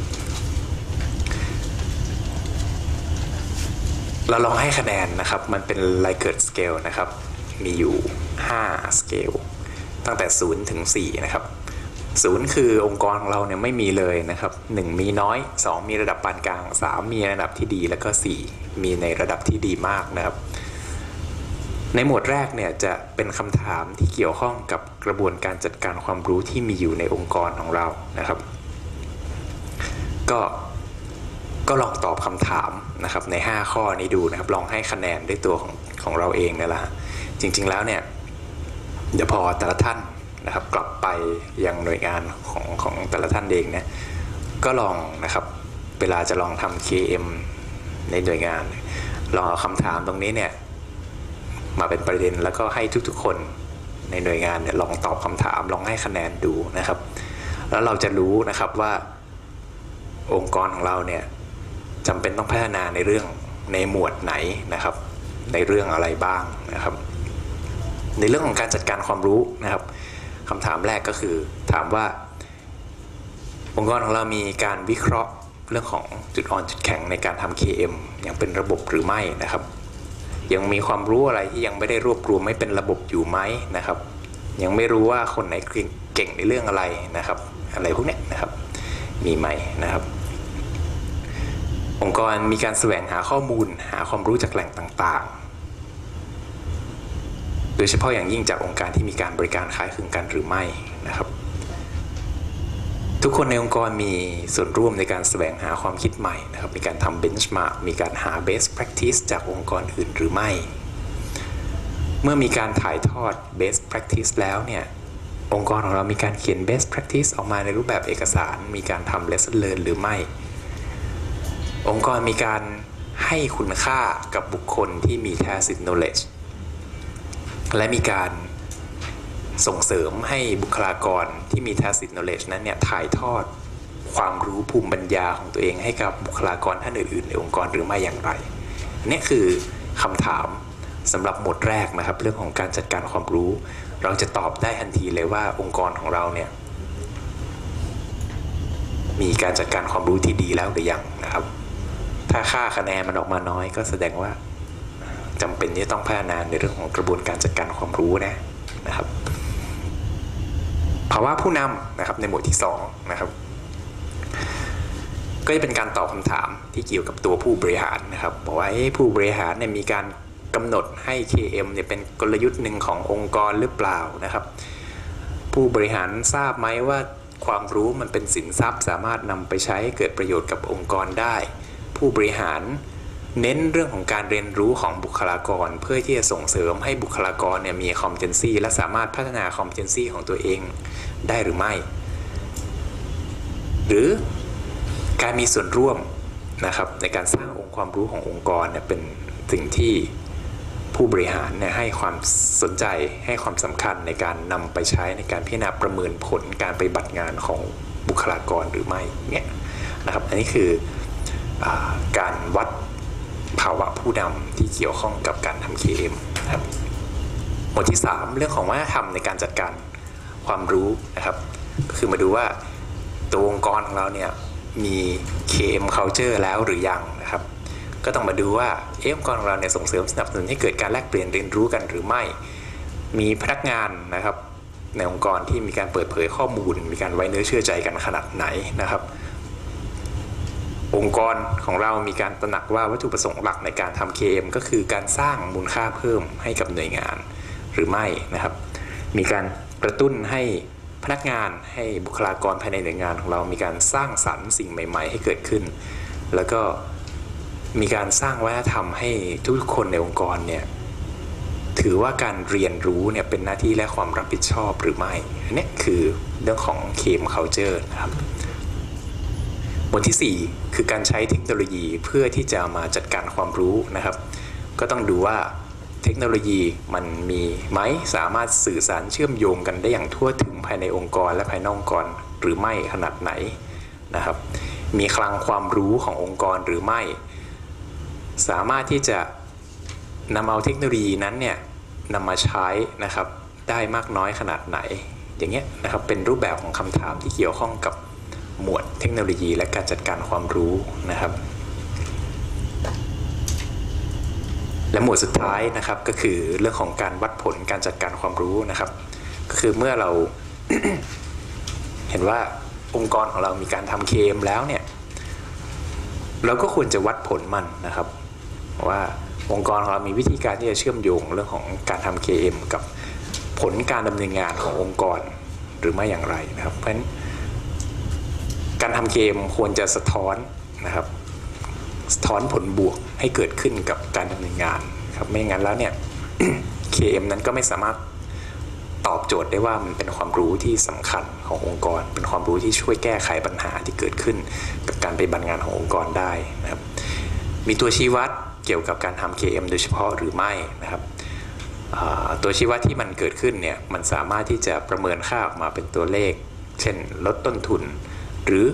เราลองให้คะแนนนะครับมันเป็น Likert Scale นะครับมีอยู่ห้า Scale ตั้งแต่ศูนย์ถึงสี่นะครับศูนย์คือองค์กรของเราเนี่ยไม่มีเลยนะครับหนึ่งมีน้อยสองมีระดับปานกลางสามมีระดับที่ดีแล้วก็สี่มีในระดับที่ดีมากนะครับในหมวดแรกเนี่ยจะเป็นคำถามที่เกี่ยวข้องกับกระบวนการจัดการความรู้ที่มีอยู่ในองค์กรของเรานะครับก็ก็ลองตอบคำถามนะครับในห้าข้อนี้ดูนะครับลองให้คะแนนด้วยตัวของของเราเองนี่แหละจริงๆแล้วเนี่ยเดี๋ยวพอแต่ละท่านนะครับกลับไปยังหน่วยงานของของแต่ละท่านเองเนี่ยก็ลองนะครับเวลาจะลองทำ เค เอ็ม ในหน่วยงานลองเอาคำถามตรงนี้เนี่ยมาเป็นประเด็นแล้วก็ให้ทุกๆคนในหน่วยงานเนี่ยลองตอบคำถามลองให้คะแนนดูนะครับแล้วเราจะรู้นะครับว่าองค์กรของเราเนี่ยจำเป็นต้องพัฒนาในเรื่องในหมวดไหนนะครับในเรื่องอะไรบ้างนะครับในเรื่องของการจัดการความรู้นะครับคำถามแรกก็คือถามว่าองค์กรของเรามีการวิเคราะห์เรื่องของจุดอ่อนจุดแข็งในการทำ เค เอ็ม อย่างเป็นระบบหรือไม่นะครับยังมีความรู้อะไรที่ยังไม่ได้รวบรวมไม่เป็นระบบอยู่ไหมนะครับยังไม่รู้ว่าคนไหนเก่งในเรื่องอะไรนะครับอะไรพวกนี้นะครับมีไหมนะครับองค์กรมีการแสวงหาข้อมูลหาความรู้จากแหล่งต่างๆโดยเฉพาะอย่างยิ่งจากองค์การที่มีการบริการคล้ายคลึงกันหรือไม่นะครับทุกคนในองค์กรมีส่วนร่วมในการแสวงหาความคิดใหม่นะครับมีการทำ benchmark มีการหา best practice จากองค์กรอื่นหรือไม่เมื่อมีการถ่ายทอด best practice แล้วเนี่ยองค์กรของเรามีการเขียน best practice ออกมาในรูปแบบเอกสารมีการทำ lesson learn หรือไม่องค์กรมีการให้คุณค่ากับบุคคลที่มี tacit knowledge และมีการส่งเสริมให้บุคลากรที่มี tacit knowledge นั้นเนี่ยถ่ายทอดความรู้ภูมิปัญญาของตัวเองให้กับบุคลากรท่านอื่นๆในองค์กรหรือไม่อย่างไรนี่คือคำถามสำหรับหมวดแรกนะครับเรื่องของการจัดการความรู้เราจะตอบได้ทันทีเลยว่าองค์กรของเราเนี่ยมีการจัดการความรู้ที่ดีแล้วหรือยังนะครับถ้าค่าคะแนนมันออกมาน้อยก็แสดงว่าจำเป็นที่ต้องพัฒนาในเรื่องของกระบวนการจัดการความรู้นะนะครับภาวะผู้นำนะครับในหมวดที่สองนะครับก็จะเป็นการตอบคำถามที่เกี่ยวกับตัวผู้บริหารนะครับบอกว่าผู้บริหารเนี่ยมีการกำหนดให้ เค เอ็ม เนี่ยเป็นกลยุทธ์หนึ่งขององค์กรหรือเปล่านะครับผู้บริหารทราบไหมว่าความรู้มันเป็นสินทรัพย์สามารถนำไปใช้เกิดประโยชน์กับองค์กรได้ผู้บริหารเน้นเรื่องของการเรียนรู้ของบุคลากรเพื่อที่จะส่งเสริมให้บุคลากรเนี่ยมี competency และสามารถพัฒนา competency ของตัวเองได้หรือไม่หรือการมีส่วนร่วมนะครับในการสร้างองค์ความรู้ขององค์กรเนี่ยเป็นสิ่งที่ผู้บริหารเนี่ยให้ความสนใจให้ความสำคัญในการนำไปใช้ในการพิจารณาประเมินผลการปฏิบัติงานของบุคลากรหรือไม่เนี่ยนะครับอันนี้คือการวัดภาวะผู้นำที่เกี่ยวข้องกับการทำ เค เอ็ม นะครับหมวดที่สามเรื่องของวัฒนธรรมในการจัดการความรู้นะครับก็คือมาดูว่าตัวองค์กรของเราเนี่ยมี เค เอ็ม culture แล้วหรือยังนะครับก็ต้องมาดูว่าองค์กรของเราเนี่ยส่งเสริมสนับสนุนให้เกิดการแลกเปลี่ยนเรียนรู้กันหรือไม่มีพนักงานนะครับในองค์กรที่มีการเปิดเผยข้อมูลมีการไว้เนื้อเชื่อใจกันขนาดไหนนะครับองค์กรของเรามีการตระหนักว่าวัตถุประสงค์หลักในการทำ เค เอ็ม ก็คือการสร้างมูลค่าเพิ่มให้กับหน่วยงานหรือไม่นะครับมีการกระตุ้นให้พนักงานให้บุคลากรภายในหน่วยงานของเรามีการสร้างสรรค์สิ่งใหม่ๆให้เกิดขึ้นแล้วก็มีการสร้างวัฒนธรรมให้ทุกคนในองค์กรเนี่ยถือว่าการเรียนรู้เนี่ยเป็นหน้าที่และความรับผิดชอบหรือไม่อันนี้คือเรื่องของ เค เอ็ม culture นะครับหมวดที่สี่คือการใช้เทคโนโลยีเพื่อที่จะมาจัดการความรู้นะครับก็ต้องดูว่าเทคโนโลยีมันมีไหมสามารถสื่อสารเชื่อมโยงกันได้อย่างทั่วถึงภายในองค์กรและภายนอกองค์กรหรือไม่ขนาดไหนนะครับมีคลังความรู้ขององค์กรหรือไม่สามารถที่จะนำเอาเทคโนโลยีนั้นเนี่ยนำมาใช้นะครับได้มากน้อยขนาดไหนอย่างเงี้ยนะครับเป็นรูปแบบของคำถามที่เกี่ยวข้องกับหมวดเทคโนโลยีและการจัดการความรู้นะครับและหมวดสุดท้ายนะครับก็คือเรื่องของการวัดผลการจัดการความรู้นะครับก็คือเมื่อเรา เห็นว่าองค์กรของเรามีการทำ เค เอ็ม แล้วเนี่ยเราก็ควรจะวัดผลมันนะครับว่าองค์กรของเรามีวิธีการที่จะเชื่อมโยงเรื่องของการทำ เค เอ็ม กับผลการดำเนินงานขององค์กรหรือไม่อย่างไรนะครับเพราะฉะนั้นการทำ เค เอ็ม ควรจะสะท้อนนะครับสะท้อนผลบวกให้เกิดขึ้นกับการดำเนินงานครับไม่งั้นแล้วเนี่ย เค เอ็ม นั้นก็ไม่สามารถตอบโจทย์ได้ว่ามันเป็นความรู้ที่สำคัญขององค์กรเป็นความรู้ที่ช่วยแก้ไขปัญหาที่เกิดขึ้นกับการปฏิบัติงานขององค์กรได้นะครับมีตัวชี้วัดเกี่ยวกับการทำ เค เอ็ม โดยเฉพาะหรือไม่นะครับตัวชี้วัดที่มันเกิดขึ้นเนี่ยมันสามารถที่จะประเมินค่าออกมาเป็นตัวเลขเช่นลดต้นทุนหรือ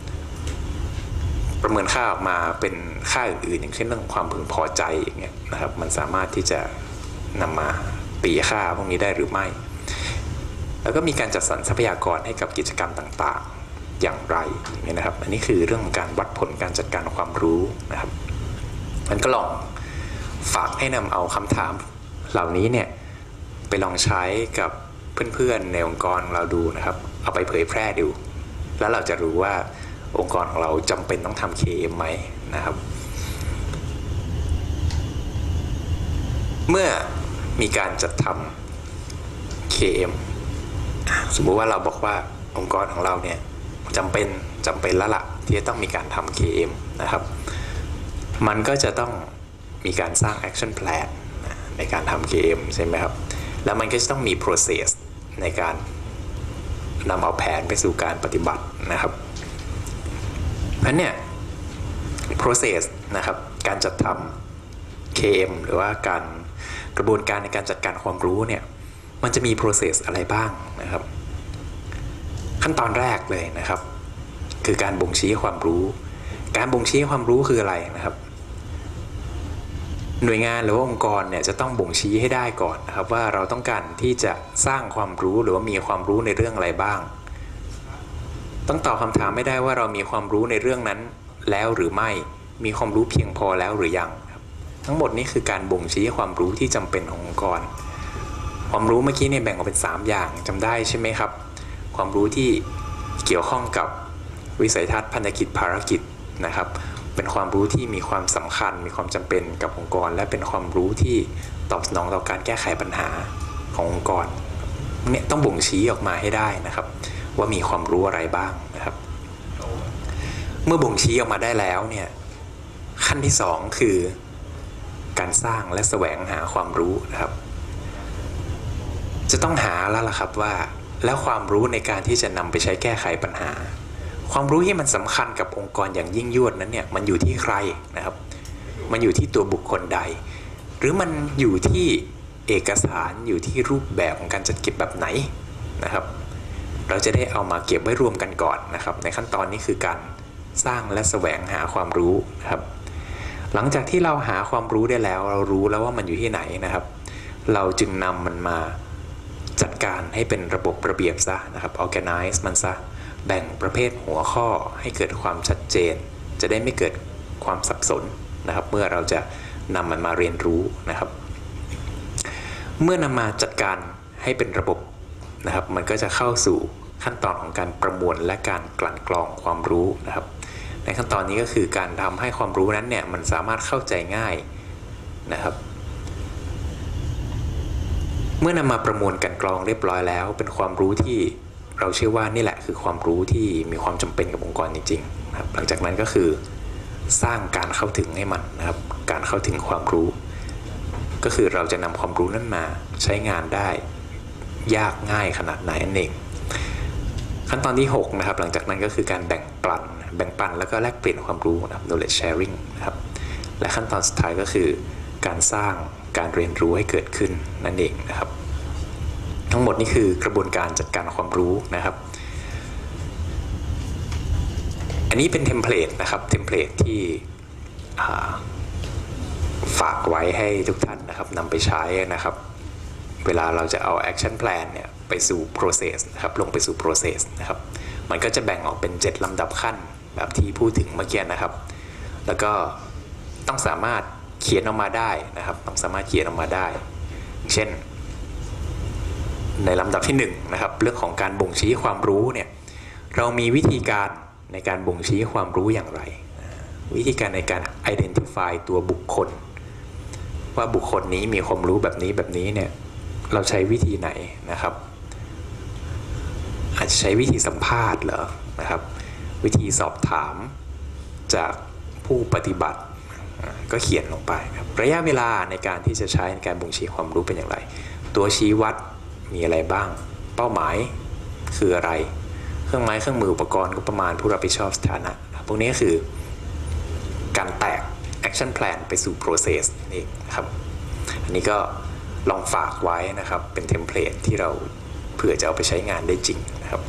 ประเมินค่าออกมาเป็นค่าอื่นๆอย่างเช่นเรื่องความพึงพอใจอย่างเงี้ยนะครับมันสามารถที่จะนำมาตีค่าพวกนี้ได้หรือไม่แล้วก็มีการจัดสรรทรัพยากรให้กับกิจกรรมต่างๆอย่างไรอย่างเงี้ยนะครับอันนี้คือเรื่องของการวัดผลการจัดการความรู้นะครับมันก็ลองฝากให้นำเอาคำถามเหล่านี้เนี่ยไปลองใช้กับเพื่อนๆในองค์กรเราดูนะครับเอาไปเผยแพร่ดูแล้วเราจะรู้ว่าองค์กรของเราจำเป็นต้องทำ เค เอ็ม ไหมนะครับเมื่อมีการจัดทำ เค เอ็ม สมมุติว่าเราบอกว่าองค์กรของเราเนี่ยจำเป็นจำเป็นแล้วล่ะที่จะต้องมีการทำ เค เอ็ม นะครับมันก็จะต้องมีการสร้าง action plan ในการทำ เค เอ็ม ใช่ไหมครับแล้วมันก็จะต้องมี process ในการนำเอาแผนไปสู่การปฏิบัตินะครับเพราะฉะนั้นเนี่ย process นะครับการจัดทำ เค เอ็ม หรือว่าการกระบวนการในการจัดการความรู้เนี่ยมันจะมี process อะไรบ้างนะครับขั้นตอนแรกเลยนะครับคือการบ่งชี้ความรู้การบ่งชี้ความรู้คืออะไรนะครับหน่วยงานหรือว่าองค์กรเนี่ยจะต้องบ่งชี้ให้ได้ก่อนนะครับว่าเราต้องการที่จะสร้างความรู้หรือว่ามีความรู้ในเรื่องอะไรบ้างต้องตอบคำถามไม่ได้ว่าเรามีความรู้ในเรื่องนั้นแล้วหรือไม่มีความรู้เพียงพอแล้วหรือยังครับทั้งหมดนี้คือการบ่งชี้ความรู้ที่จำเป็นขององค์กรความรู้เมื่อกี้เนี่ยแบ่งออกเป็นสามอย่างจำได้ใช่ไหมครับความรู้ที่เกี่ยวข้องกับวิสัยทัศน์พันธกิจภารกิจนะครับเป็นความรู้ที่มีความสำคัญมีความจำเป็นกับองค์กรและเป็นความรู้ที่ตอบสนองต่อการแก้ไขปัญหาขององค์กรเนี่ยต้องบ่งชี้ออกมาให้ได้นะครับว่ามีความรู้อะไรบ้างนะครับเมื่อบ่งชี้ออกมาได้แล้วเนี่ยขั้นที่สองคือการสร้างและแสวงหาความรู้นะครับจะต้องหาแล้วล่ะครับว่าแล้วความรู้ในการที่จะนำไปใช้แก้ไขปัญหาความรู้ที่มันสำคัญกับองค์กรอย่างยิ่งยวดนั้นเนี่ยมันอยู่ที่ใครนะครับมันอยู่ที่ตัวบุคคลใดหรือมันอยู่ที่เอกสารอยู่ที่รูปแบบของการจัดเก็บแบบไหนนะครับเราจะได้เอามาเก็บไว้รวมกันก่อนนะครับในขั้นตอนนี้คือการสร้างและแสวงหาความรู้นะครับหลังจากที่เราหาความรู้ได้แล้วเรารู้แล้วว่ามันอยู่ที่ไหนนะครับเราจึงนำมันมาจัดการให้เป็นระบบระเบียบซะนะครับ organize มันซะแบ่งประเภทหัวข้อให้เกิดความชัดเจนจะได้ไม่เกิดความสับสนนะครับเมื่อเราจะนำมันมาเรียนรู้นะครับเมื่อนำมาจัดการให้เป็นระบบนะครับมันก็จะเข้าสู่ขั้นตอนของการประมวลและการกลั่นกรองความรู้นะครับในขั้นตอนนี้ก็คือการทำให้ความรู้นั้นเนี่ยมันสามารถเข้าใจง่ายนะครับเมื่อนำมาประมวลกลั่นกรองเรียบร้อยแล้วเป็นความรู้ที่เราเชื่อว่านี่แหละคือความรู้ที่มีความจำเป็นกับองค์กรจริงๆนะครับหลังจากนั้นก็คือสร้างการเข้าถึงให้มันนะครับการเข้าถึงความรู้ก็คือเราจะนำความรู้นั้นมาใช้งานได้ยากง่ายขนาดไหนนั่นเองขั้นตอนที่หกนะครับหลังจากนั้นก็คือการแบ่งปันแบ่งปันแล้วก็แลกเปลี่ยนความรู้นะครับ knowledge sharing นะครับและขั้นตอนสุดท้ายก็คือการสร้างการเรียนรู้ให้เกิดขึ้นนั่นเองนะครับทั้งหมดนี่คือกระบวนการจัดการความรู้นะครับอันนี้เป็นเทมเพลตนะครับเทมเพลตที่ฝากไว้ให้ทุกท่านนะครับนำไปใช้นะครับเวลาเราจะเอา action plan เนี่ยไปสู่ process นะครับลงไปสู่ process นะครับมันก็จะแบ่งออกเป็นเจ็ดลำดับขั้นแบบที่พูดถึงเมื่อกี้นะครับแล้วก็ต้องสามารถเขียนออกมาได้นะครับต้องสามารถเขียนออกมาได้เช่นในลำดับที่หนึ่งนะครับเรื่องของการบ่งชี้ความรู้เนี่ยเรามีวิธีการในการบ่งชี้ความรู้อย่างไรวิธีการในการ identify ตัวบุคคลว่าบุคคลนี้มีความรู้แบบนี้แบบนี้เนี่ยเราใช้วิธีไหนนะครับอาจจะใช้วิธีสัมภาษณ์เหรอนะครับวิธีสอบถามจากผู้ปฏิบัติก็เขียนลงไปครับระยะเวลาในการที่จะใช้ในการบ่งชี้ความรู้เป็นอย่างไรตัวชี้วัดมีอะไรบ้างเป้าหมายคืออะไรเครื่องไม้เครื่องมืออุปกรณ์ก็ประมาณผู้รับผิดชอบสถานะพวกนี้คือการแตก action plan ไปสู่ process นี่นะครับอันนี้ก็ลองฝากไว้นะครับเป็นเทมเพลตที่เราเพื่อจะเอาไปใช้งานได้จริงนะครับ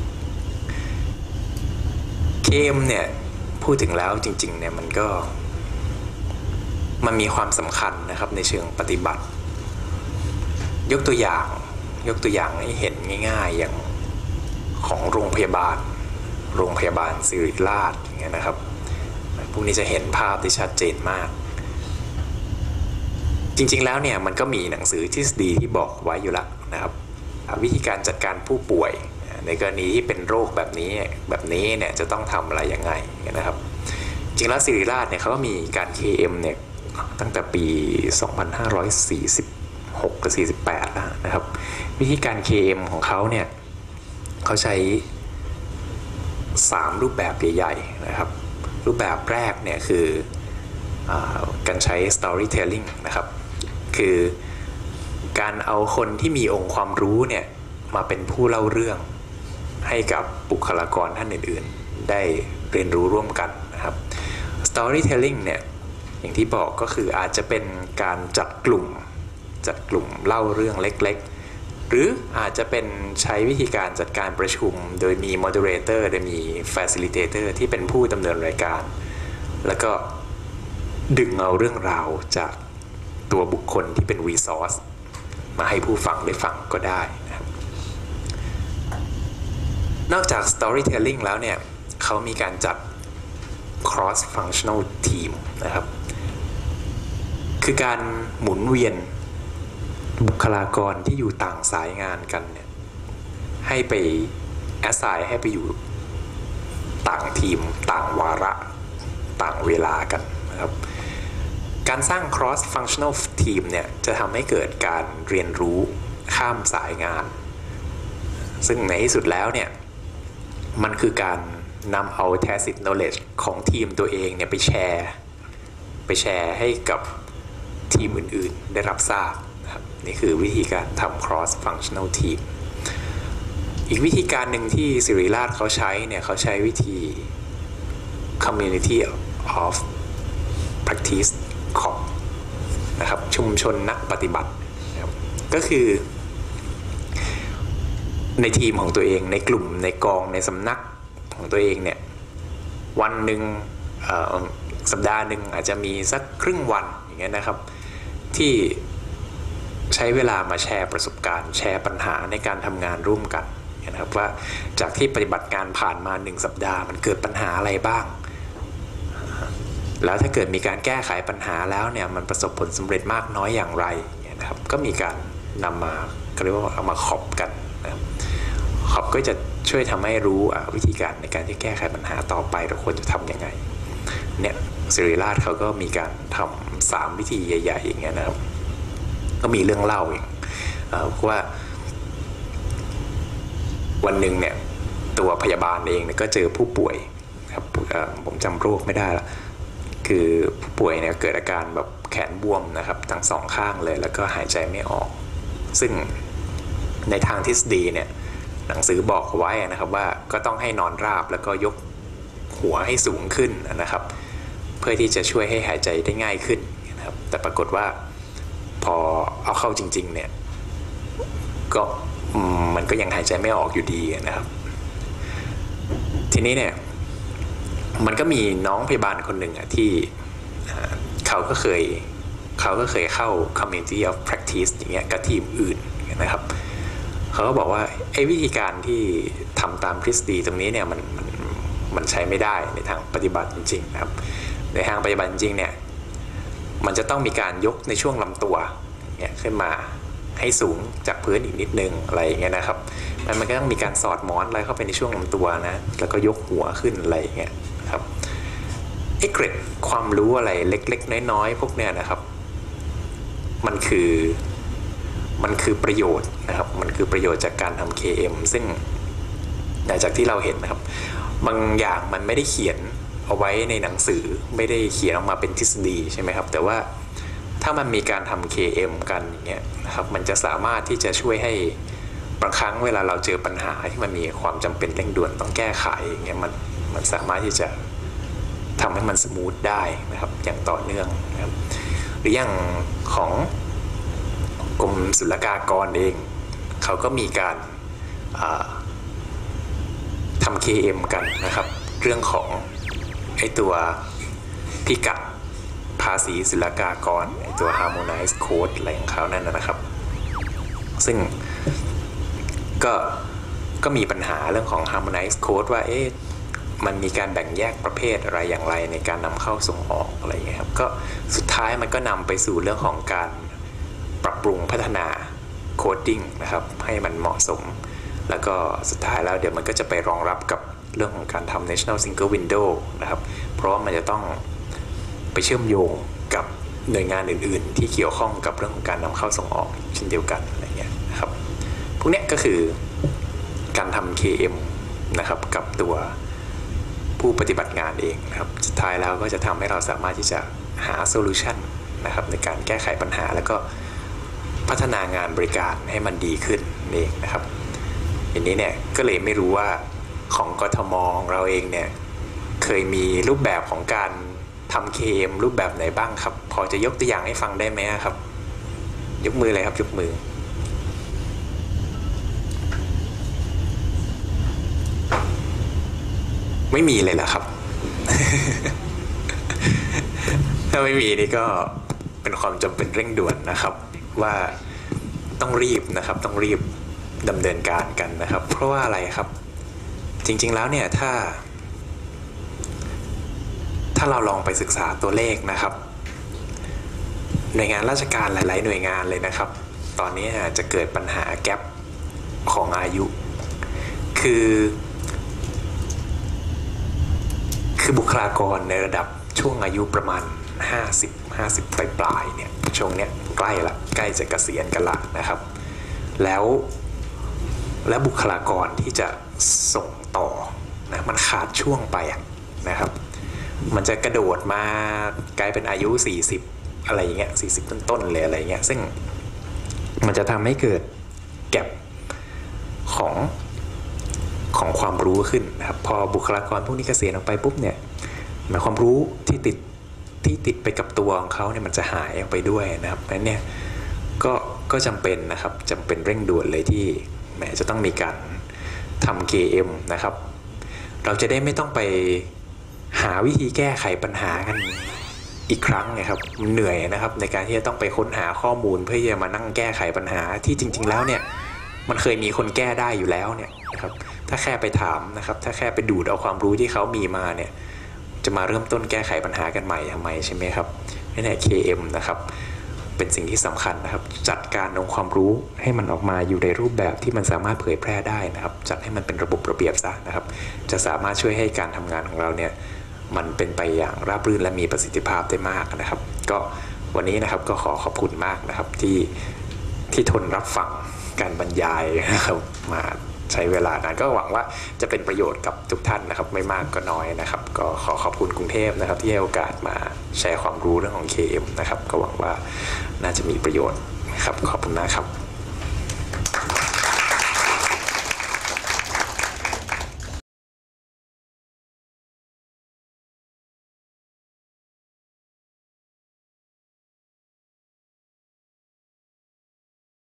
เกมเนี่ยพูดถึงแล้วจริงๆเนี่ยมันก็มันมีความสำคัญนะครับในเชิงปฏิบัติยกตัวอย่างยกตัวอย่างให้เห็นง่ายๆอย่างของโรงพยาบาลโรงพยาบาลศิริราชอย่างเงี้ยนะครับพวกนี้จะเห็นภาพที่ชัดเจนมากจริงๆแล้วเนี่ยมันก็มีหนังสือทฤษฎีที่บอกไว้อยู่แล้วนะครับวิธีการจัดการผู้ป่วยในกรณีที่เป็นโรคแบบนี้แบบนี้เนี่ยจะต้องทำอะไรยังไงนะครับจริงแล้วศิริราชเนี่ยเขาก็มีการ เค เอ็ม เนี่ยตั้งแต่ปี สองพันห้าร้อยสี่สิบหก กับ สี่สิบแปด แล้วนะครับวิธีการ เค เอ็ม ของเขาเนี่ยเขาใช้สามรูปแบบใหญ่ๆนะครับรูปแบบแรกเนี่ยคืออการใช้ storytelling นะครับคือการเอาคนที่มีองค์ความรู้เนี่ยมาเป็นผู้เล่าเรื่องให้กับบุคลากรท่านอื่นๆได้เรียนรู้ร่วมกันนะครับ storytelling เนี่ยอย่างที่บอกก็คืออาจจะเป็นการจัดกลุ่มจัดกลุ่มเล่าเรื่องเล็กๆหรืออาจจะเป็นใช้วิธีการจัดการประชุมโดยมี moderator โดยมี facilitator ที่เป็นผู้ดำเนินรายการแล้วก็ดึงเอาเรื่องราวจากตัวบุคคลที่เป็น resource มาให้ผู้ฟังได้ฟังก็ได้นะครับนอกจาก storytelling แล้วเนี่ยเขามีการจัด cross functional team นะครับคือการหมุนเวียนบุคลากรที่อยู่ต่างสายงานกันเนี่ยให้ไป assign ให้ไปอยู่ต่างทีมต่างวาระต่างเวลากันนะครับการสร้าง cross functional team เนี่ยจะทำให้เกิดการเรียนรู้ข้ามสายงานซึ่งในที่สุดแล้วเนี่ยมันคือการนำเอา tacit knowledge ของทีมตัวเองเนี่ยไปแชร์ไปแชร์ให้กับทีมอื่นๆได้รับทราบนะครับนี่คือวิธีการทำ cross functional team อีกวิธีการหนึ่งที่ศิริราชเขาใช้เนี่ยเขาใช้วิธี community of practice ของนะครับชุมชนนักปฏิบัตินะครับก็คือในทีมของตัวเองในกลุ่มในกองในสำนักของตัวเองเนี่ยวันหนึ่งสัปดาห์หนึ่งอาจจะมีสักครึ่งวันอย่างเงี้ยนะครับที่ใช้เวลามาแชร์ประสบการณ์แชร์ปัญหาในการทำงานร่วมกันนะครับว่าจากที่ปฏิบัติงานผ่านมาหนึ่งสัปดาห์มันเกิดปัญหาอะไรบ้างแล้วถ้าเกิดมีการแก้ไขปัญหาแล้วเนี่ยมันประสบผลสำเร็จมากน้อยอย่างไรนะครับก็มีการนำมาเรียกว่าเอามาขอบกันนะครับขอบก็จะช่วยทำให้รู้วิธีการในการที่แก้ไขปัญหาต่อไปเราควรจะทำยังไงเนี่ยศิริราชเขาก็มีการทำสามวิธีใหญ่ๆอย่างเงี้ยนะครับก็มีเรื่องเล่าอย่างว่าวันหนึ่งเนี่ยตัวพยาบาลเองเนี่ยก็เจอผู้ป่วยครับผมจำโรคไม่ได้ละคือผู้ป่วยเนี่ยเกิดอาการแบบแขนบวมนะครับทั้งสองข้างเลยแล้วก็หายใจไม่ออกซึ่งในทางทฤษฎีเนี่ยหนังสือบอกไว้นะครับว่าก็ต้องให้นอนราบแล้วก็ยกหัวให้สูงขึ้นนะครับเพื่อที่จะช่วยให้หายใจได้ง่ายขึ้นนะครับแต่ปรากฏว่าพอเอาเข้าจริงๆเนี่ยก็มันก็ยังหายใจไม่ออกอยู่ดีนะครับทีนี้เนี่ยมันก็มีน้องพยาบาลคนหนึ่งอ่ะที่เขาก็เคยเขาก็เคยเข้า community of practice อย่างเงี้ยกับทีมอื่นนะครับเขาก็บอกว่าไอ้วิธีการที่ทำตามทฤษฎีตรงนี้เนี่ยมันมันมันใช้ไม่ได้ในทางปฏิบัติจริงๆนะครับในทางปฏิบัติจริงเนี่ยมันจะต้องมีการยกในช่วงลำตัวเนี่ยขึ้นมาให้สูงจากพื้นอีกนิดนึงอะไรอย่างเงี้ยนะครับมันมันก็ต้องมีการสอดหมอนอะไรเข้าไปในช่วงลำตัวนะแล้วก็ยกหัวขึ้นอะไรอย่างเงี้ยครับไอ้เกร็ดความรู้อะไรเล็กๆน้อยๆพวกเนี้ยนะครับมันคือมันคือประโยชน์นะครับมันคือประโยชน์จากการทำ เค เอ็ม ซึ่งจากที่เราเห็นนะครับบางอย่างมันไม่ได้เขียนเอาไว้ในหนังสือไม่ได้เขียนออกมาเป็นทฤษฎีใช่ไหมครับแต่ว่าถ้ามันมีการทำ เค เอ็ม กันอย่างเงี้ยนะครับมันจะสามารถที่จะช่วยให้บางครั้งเวลาเราเจอปัญหาที่มันมีความจำเป็นเร่งด่วนต้องแก้ไขอย่างเงี้ยมันมันสามารถที่จะทำให้มันสมูทได้นะครับอย่างต่อเนื่องนะครับหรืออย่างของกรมศุลกากรเองเขาก็มีการทำ เค เอ็ม กันนะครับเรื่องของไอตัวพิกัดภาษีศุลกากรไอตัว harmonized code อะไรของเขานั่นนะครับซึ่งก็ก็มีปัญหาเรื่องของ harmonized code ว่าเอ๊ะมันมีการแบ่งแยกประเภทอะไรอย่างไรในการนำเข้าส่งออกอะไรอย่างเงี้ยครับก็สุดท้ายมันก็นำไปสู่เรื่องของการปรับปรุงพัฒนาโคดดิ้งนะครับให้มันเหมาะสมแล้วก็สุดท้ายแล้วเดี๋ยวมันก็จะไปรองรับกับเรื่องของการทำ National Single Window นะครับเพราะว่ามันจะต้องไปเชื่อมโยงกับหน่วยงานอื่นๆที่เกี่ยวข้องกับเรื่องของการนำเข้าส่งออกเช่นเดียวกันอะไรเงี้ยนะครับพวกนี้ก็คือการทำ เค เอ็ม นะครับกับตัวผู้ปฏิบัติงานเองนะครับสุดท้ายแล้วก็จะทำให้เราสามารถที่จะหาโซลูชันนะครับในการแก้ไขปัญหาแล้วก็พัฒนางานบริการให้มันดีขึ้นเองนะครับอย่างนี้เนี่ยก็เลยไม่รู้ว่าของกทมเราเองเนี่ยเคยมีรูปแบบของการทำ เค เอ็ม รูปแบบไหนบ้างครับพอจะยกตัวอย่างให้ฟังได้ไหมครับยกมือเลยครับยกมือไม่มีเลยเหรอครับ ถ้าไม่มีนี่ก็เป็นความจำเป็นเร่งด่วนนะครับว่าต้องรีบนะครับต้องรีบดำเนินการกันนะครับเพราะว่าอะไรครับจริงๆแล้วเนี่ยถ้าถ้าเราลองไปศึกษาตัวเลขนะครับหน่วยงานราชการหลายๆหน่วยงานเลยนะครับตอนนี้จะเกิดปัญหาแกปของอายุคือคือบุคลากรในระดับช่วงอายุประมาณห้าสิบ ห้าสิบปลายๆเนี่ยช่วงเนี้ยใกล้ละใกล้จะเกษียณกันละนะครับแล้วและบุคลากรที่จะส่งต่อนะมันขาดช่วงไปนะครับมันจะกระโดดมากลายเป็นอายุสี่สิบอะไรอย่างเงี้ยสี่สิบต้นๆเลยอะไรเงี้ยซึ่งมันจะทำให้เกิดแกปของของความรู้ขึ้นนะครับพอบุคลากรพวกนี้เกษียณออกไปปุ๊บเนี่ยหมายความรู้ที่ติดที่ติดไปกับตัวของเขาเนี่ยมันจะหายออกไปด้วยนะครับนั้นเนี่ยก็ก็จำเป็นนะครับจำเป็นเร่งด่วนเลยที่แหมจะต้องมีการทำ เค เอ็ม นะครับเราจะได้ไม่ต้องไปหาวิธีแก้ไขปัญหากันอีกครั้งนะครับมันเหนื่อยนะครับในการที่จะต้องไปค้นหาข้อมูลเพื่อจะมานั่งแก้ไขปัญหาที่จริงๆแล้วเนี่ยมันเคยมีคนแก้ได้อยู่แล้วเนี่ยนะครับถ้าแค่ไปถามนะครับถ้าแค่ไปดูดเอาความรู้ที่เขามีมาเนี่ยจะมาเริ่มต้นแก้ไขปัญหากันใหม่ทำไมใช่ไหมครับนี่แหละ เค เอ็ม นะครับเป็นสิ่งที่สำคัญนะครับจัดการองค์ความรู้ให้มันออกมาอยู่ในรูปแบบที่มันสามารถเผยแพร่ได้นะครับจัดให้มันเป็นระบบระเบียบซะนะครับจะสามารถช่วยให้การทำงานของเราเนี่ยมันเป็นไปอย่างราบรื่นและมีประสิทธิภาพได้มากนะครับก็วันนี้นะครับก็ขอขอบคุณมากนะครับที่ที่ทนรับฟังการบรรยายนะครับมาใช้เวลานานก็หวังว่าจะเป็นประโยชน์กับทุกท่านนะครับไม่มากก็น้อยนะครับก็ขอขอบคุณกรุงเทพนะครับที่ให้โอกาสมาแชร์ความรู้เรื่องของ เค เอ็ม นะครับก็หวังว่าน่าจะมีประโยชน์นะครับขอบคุณนะครับ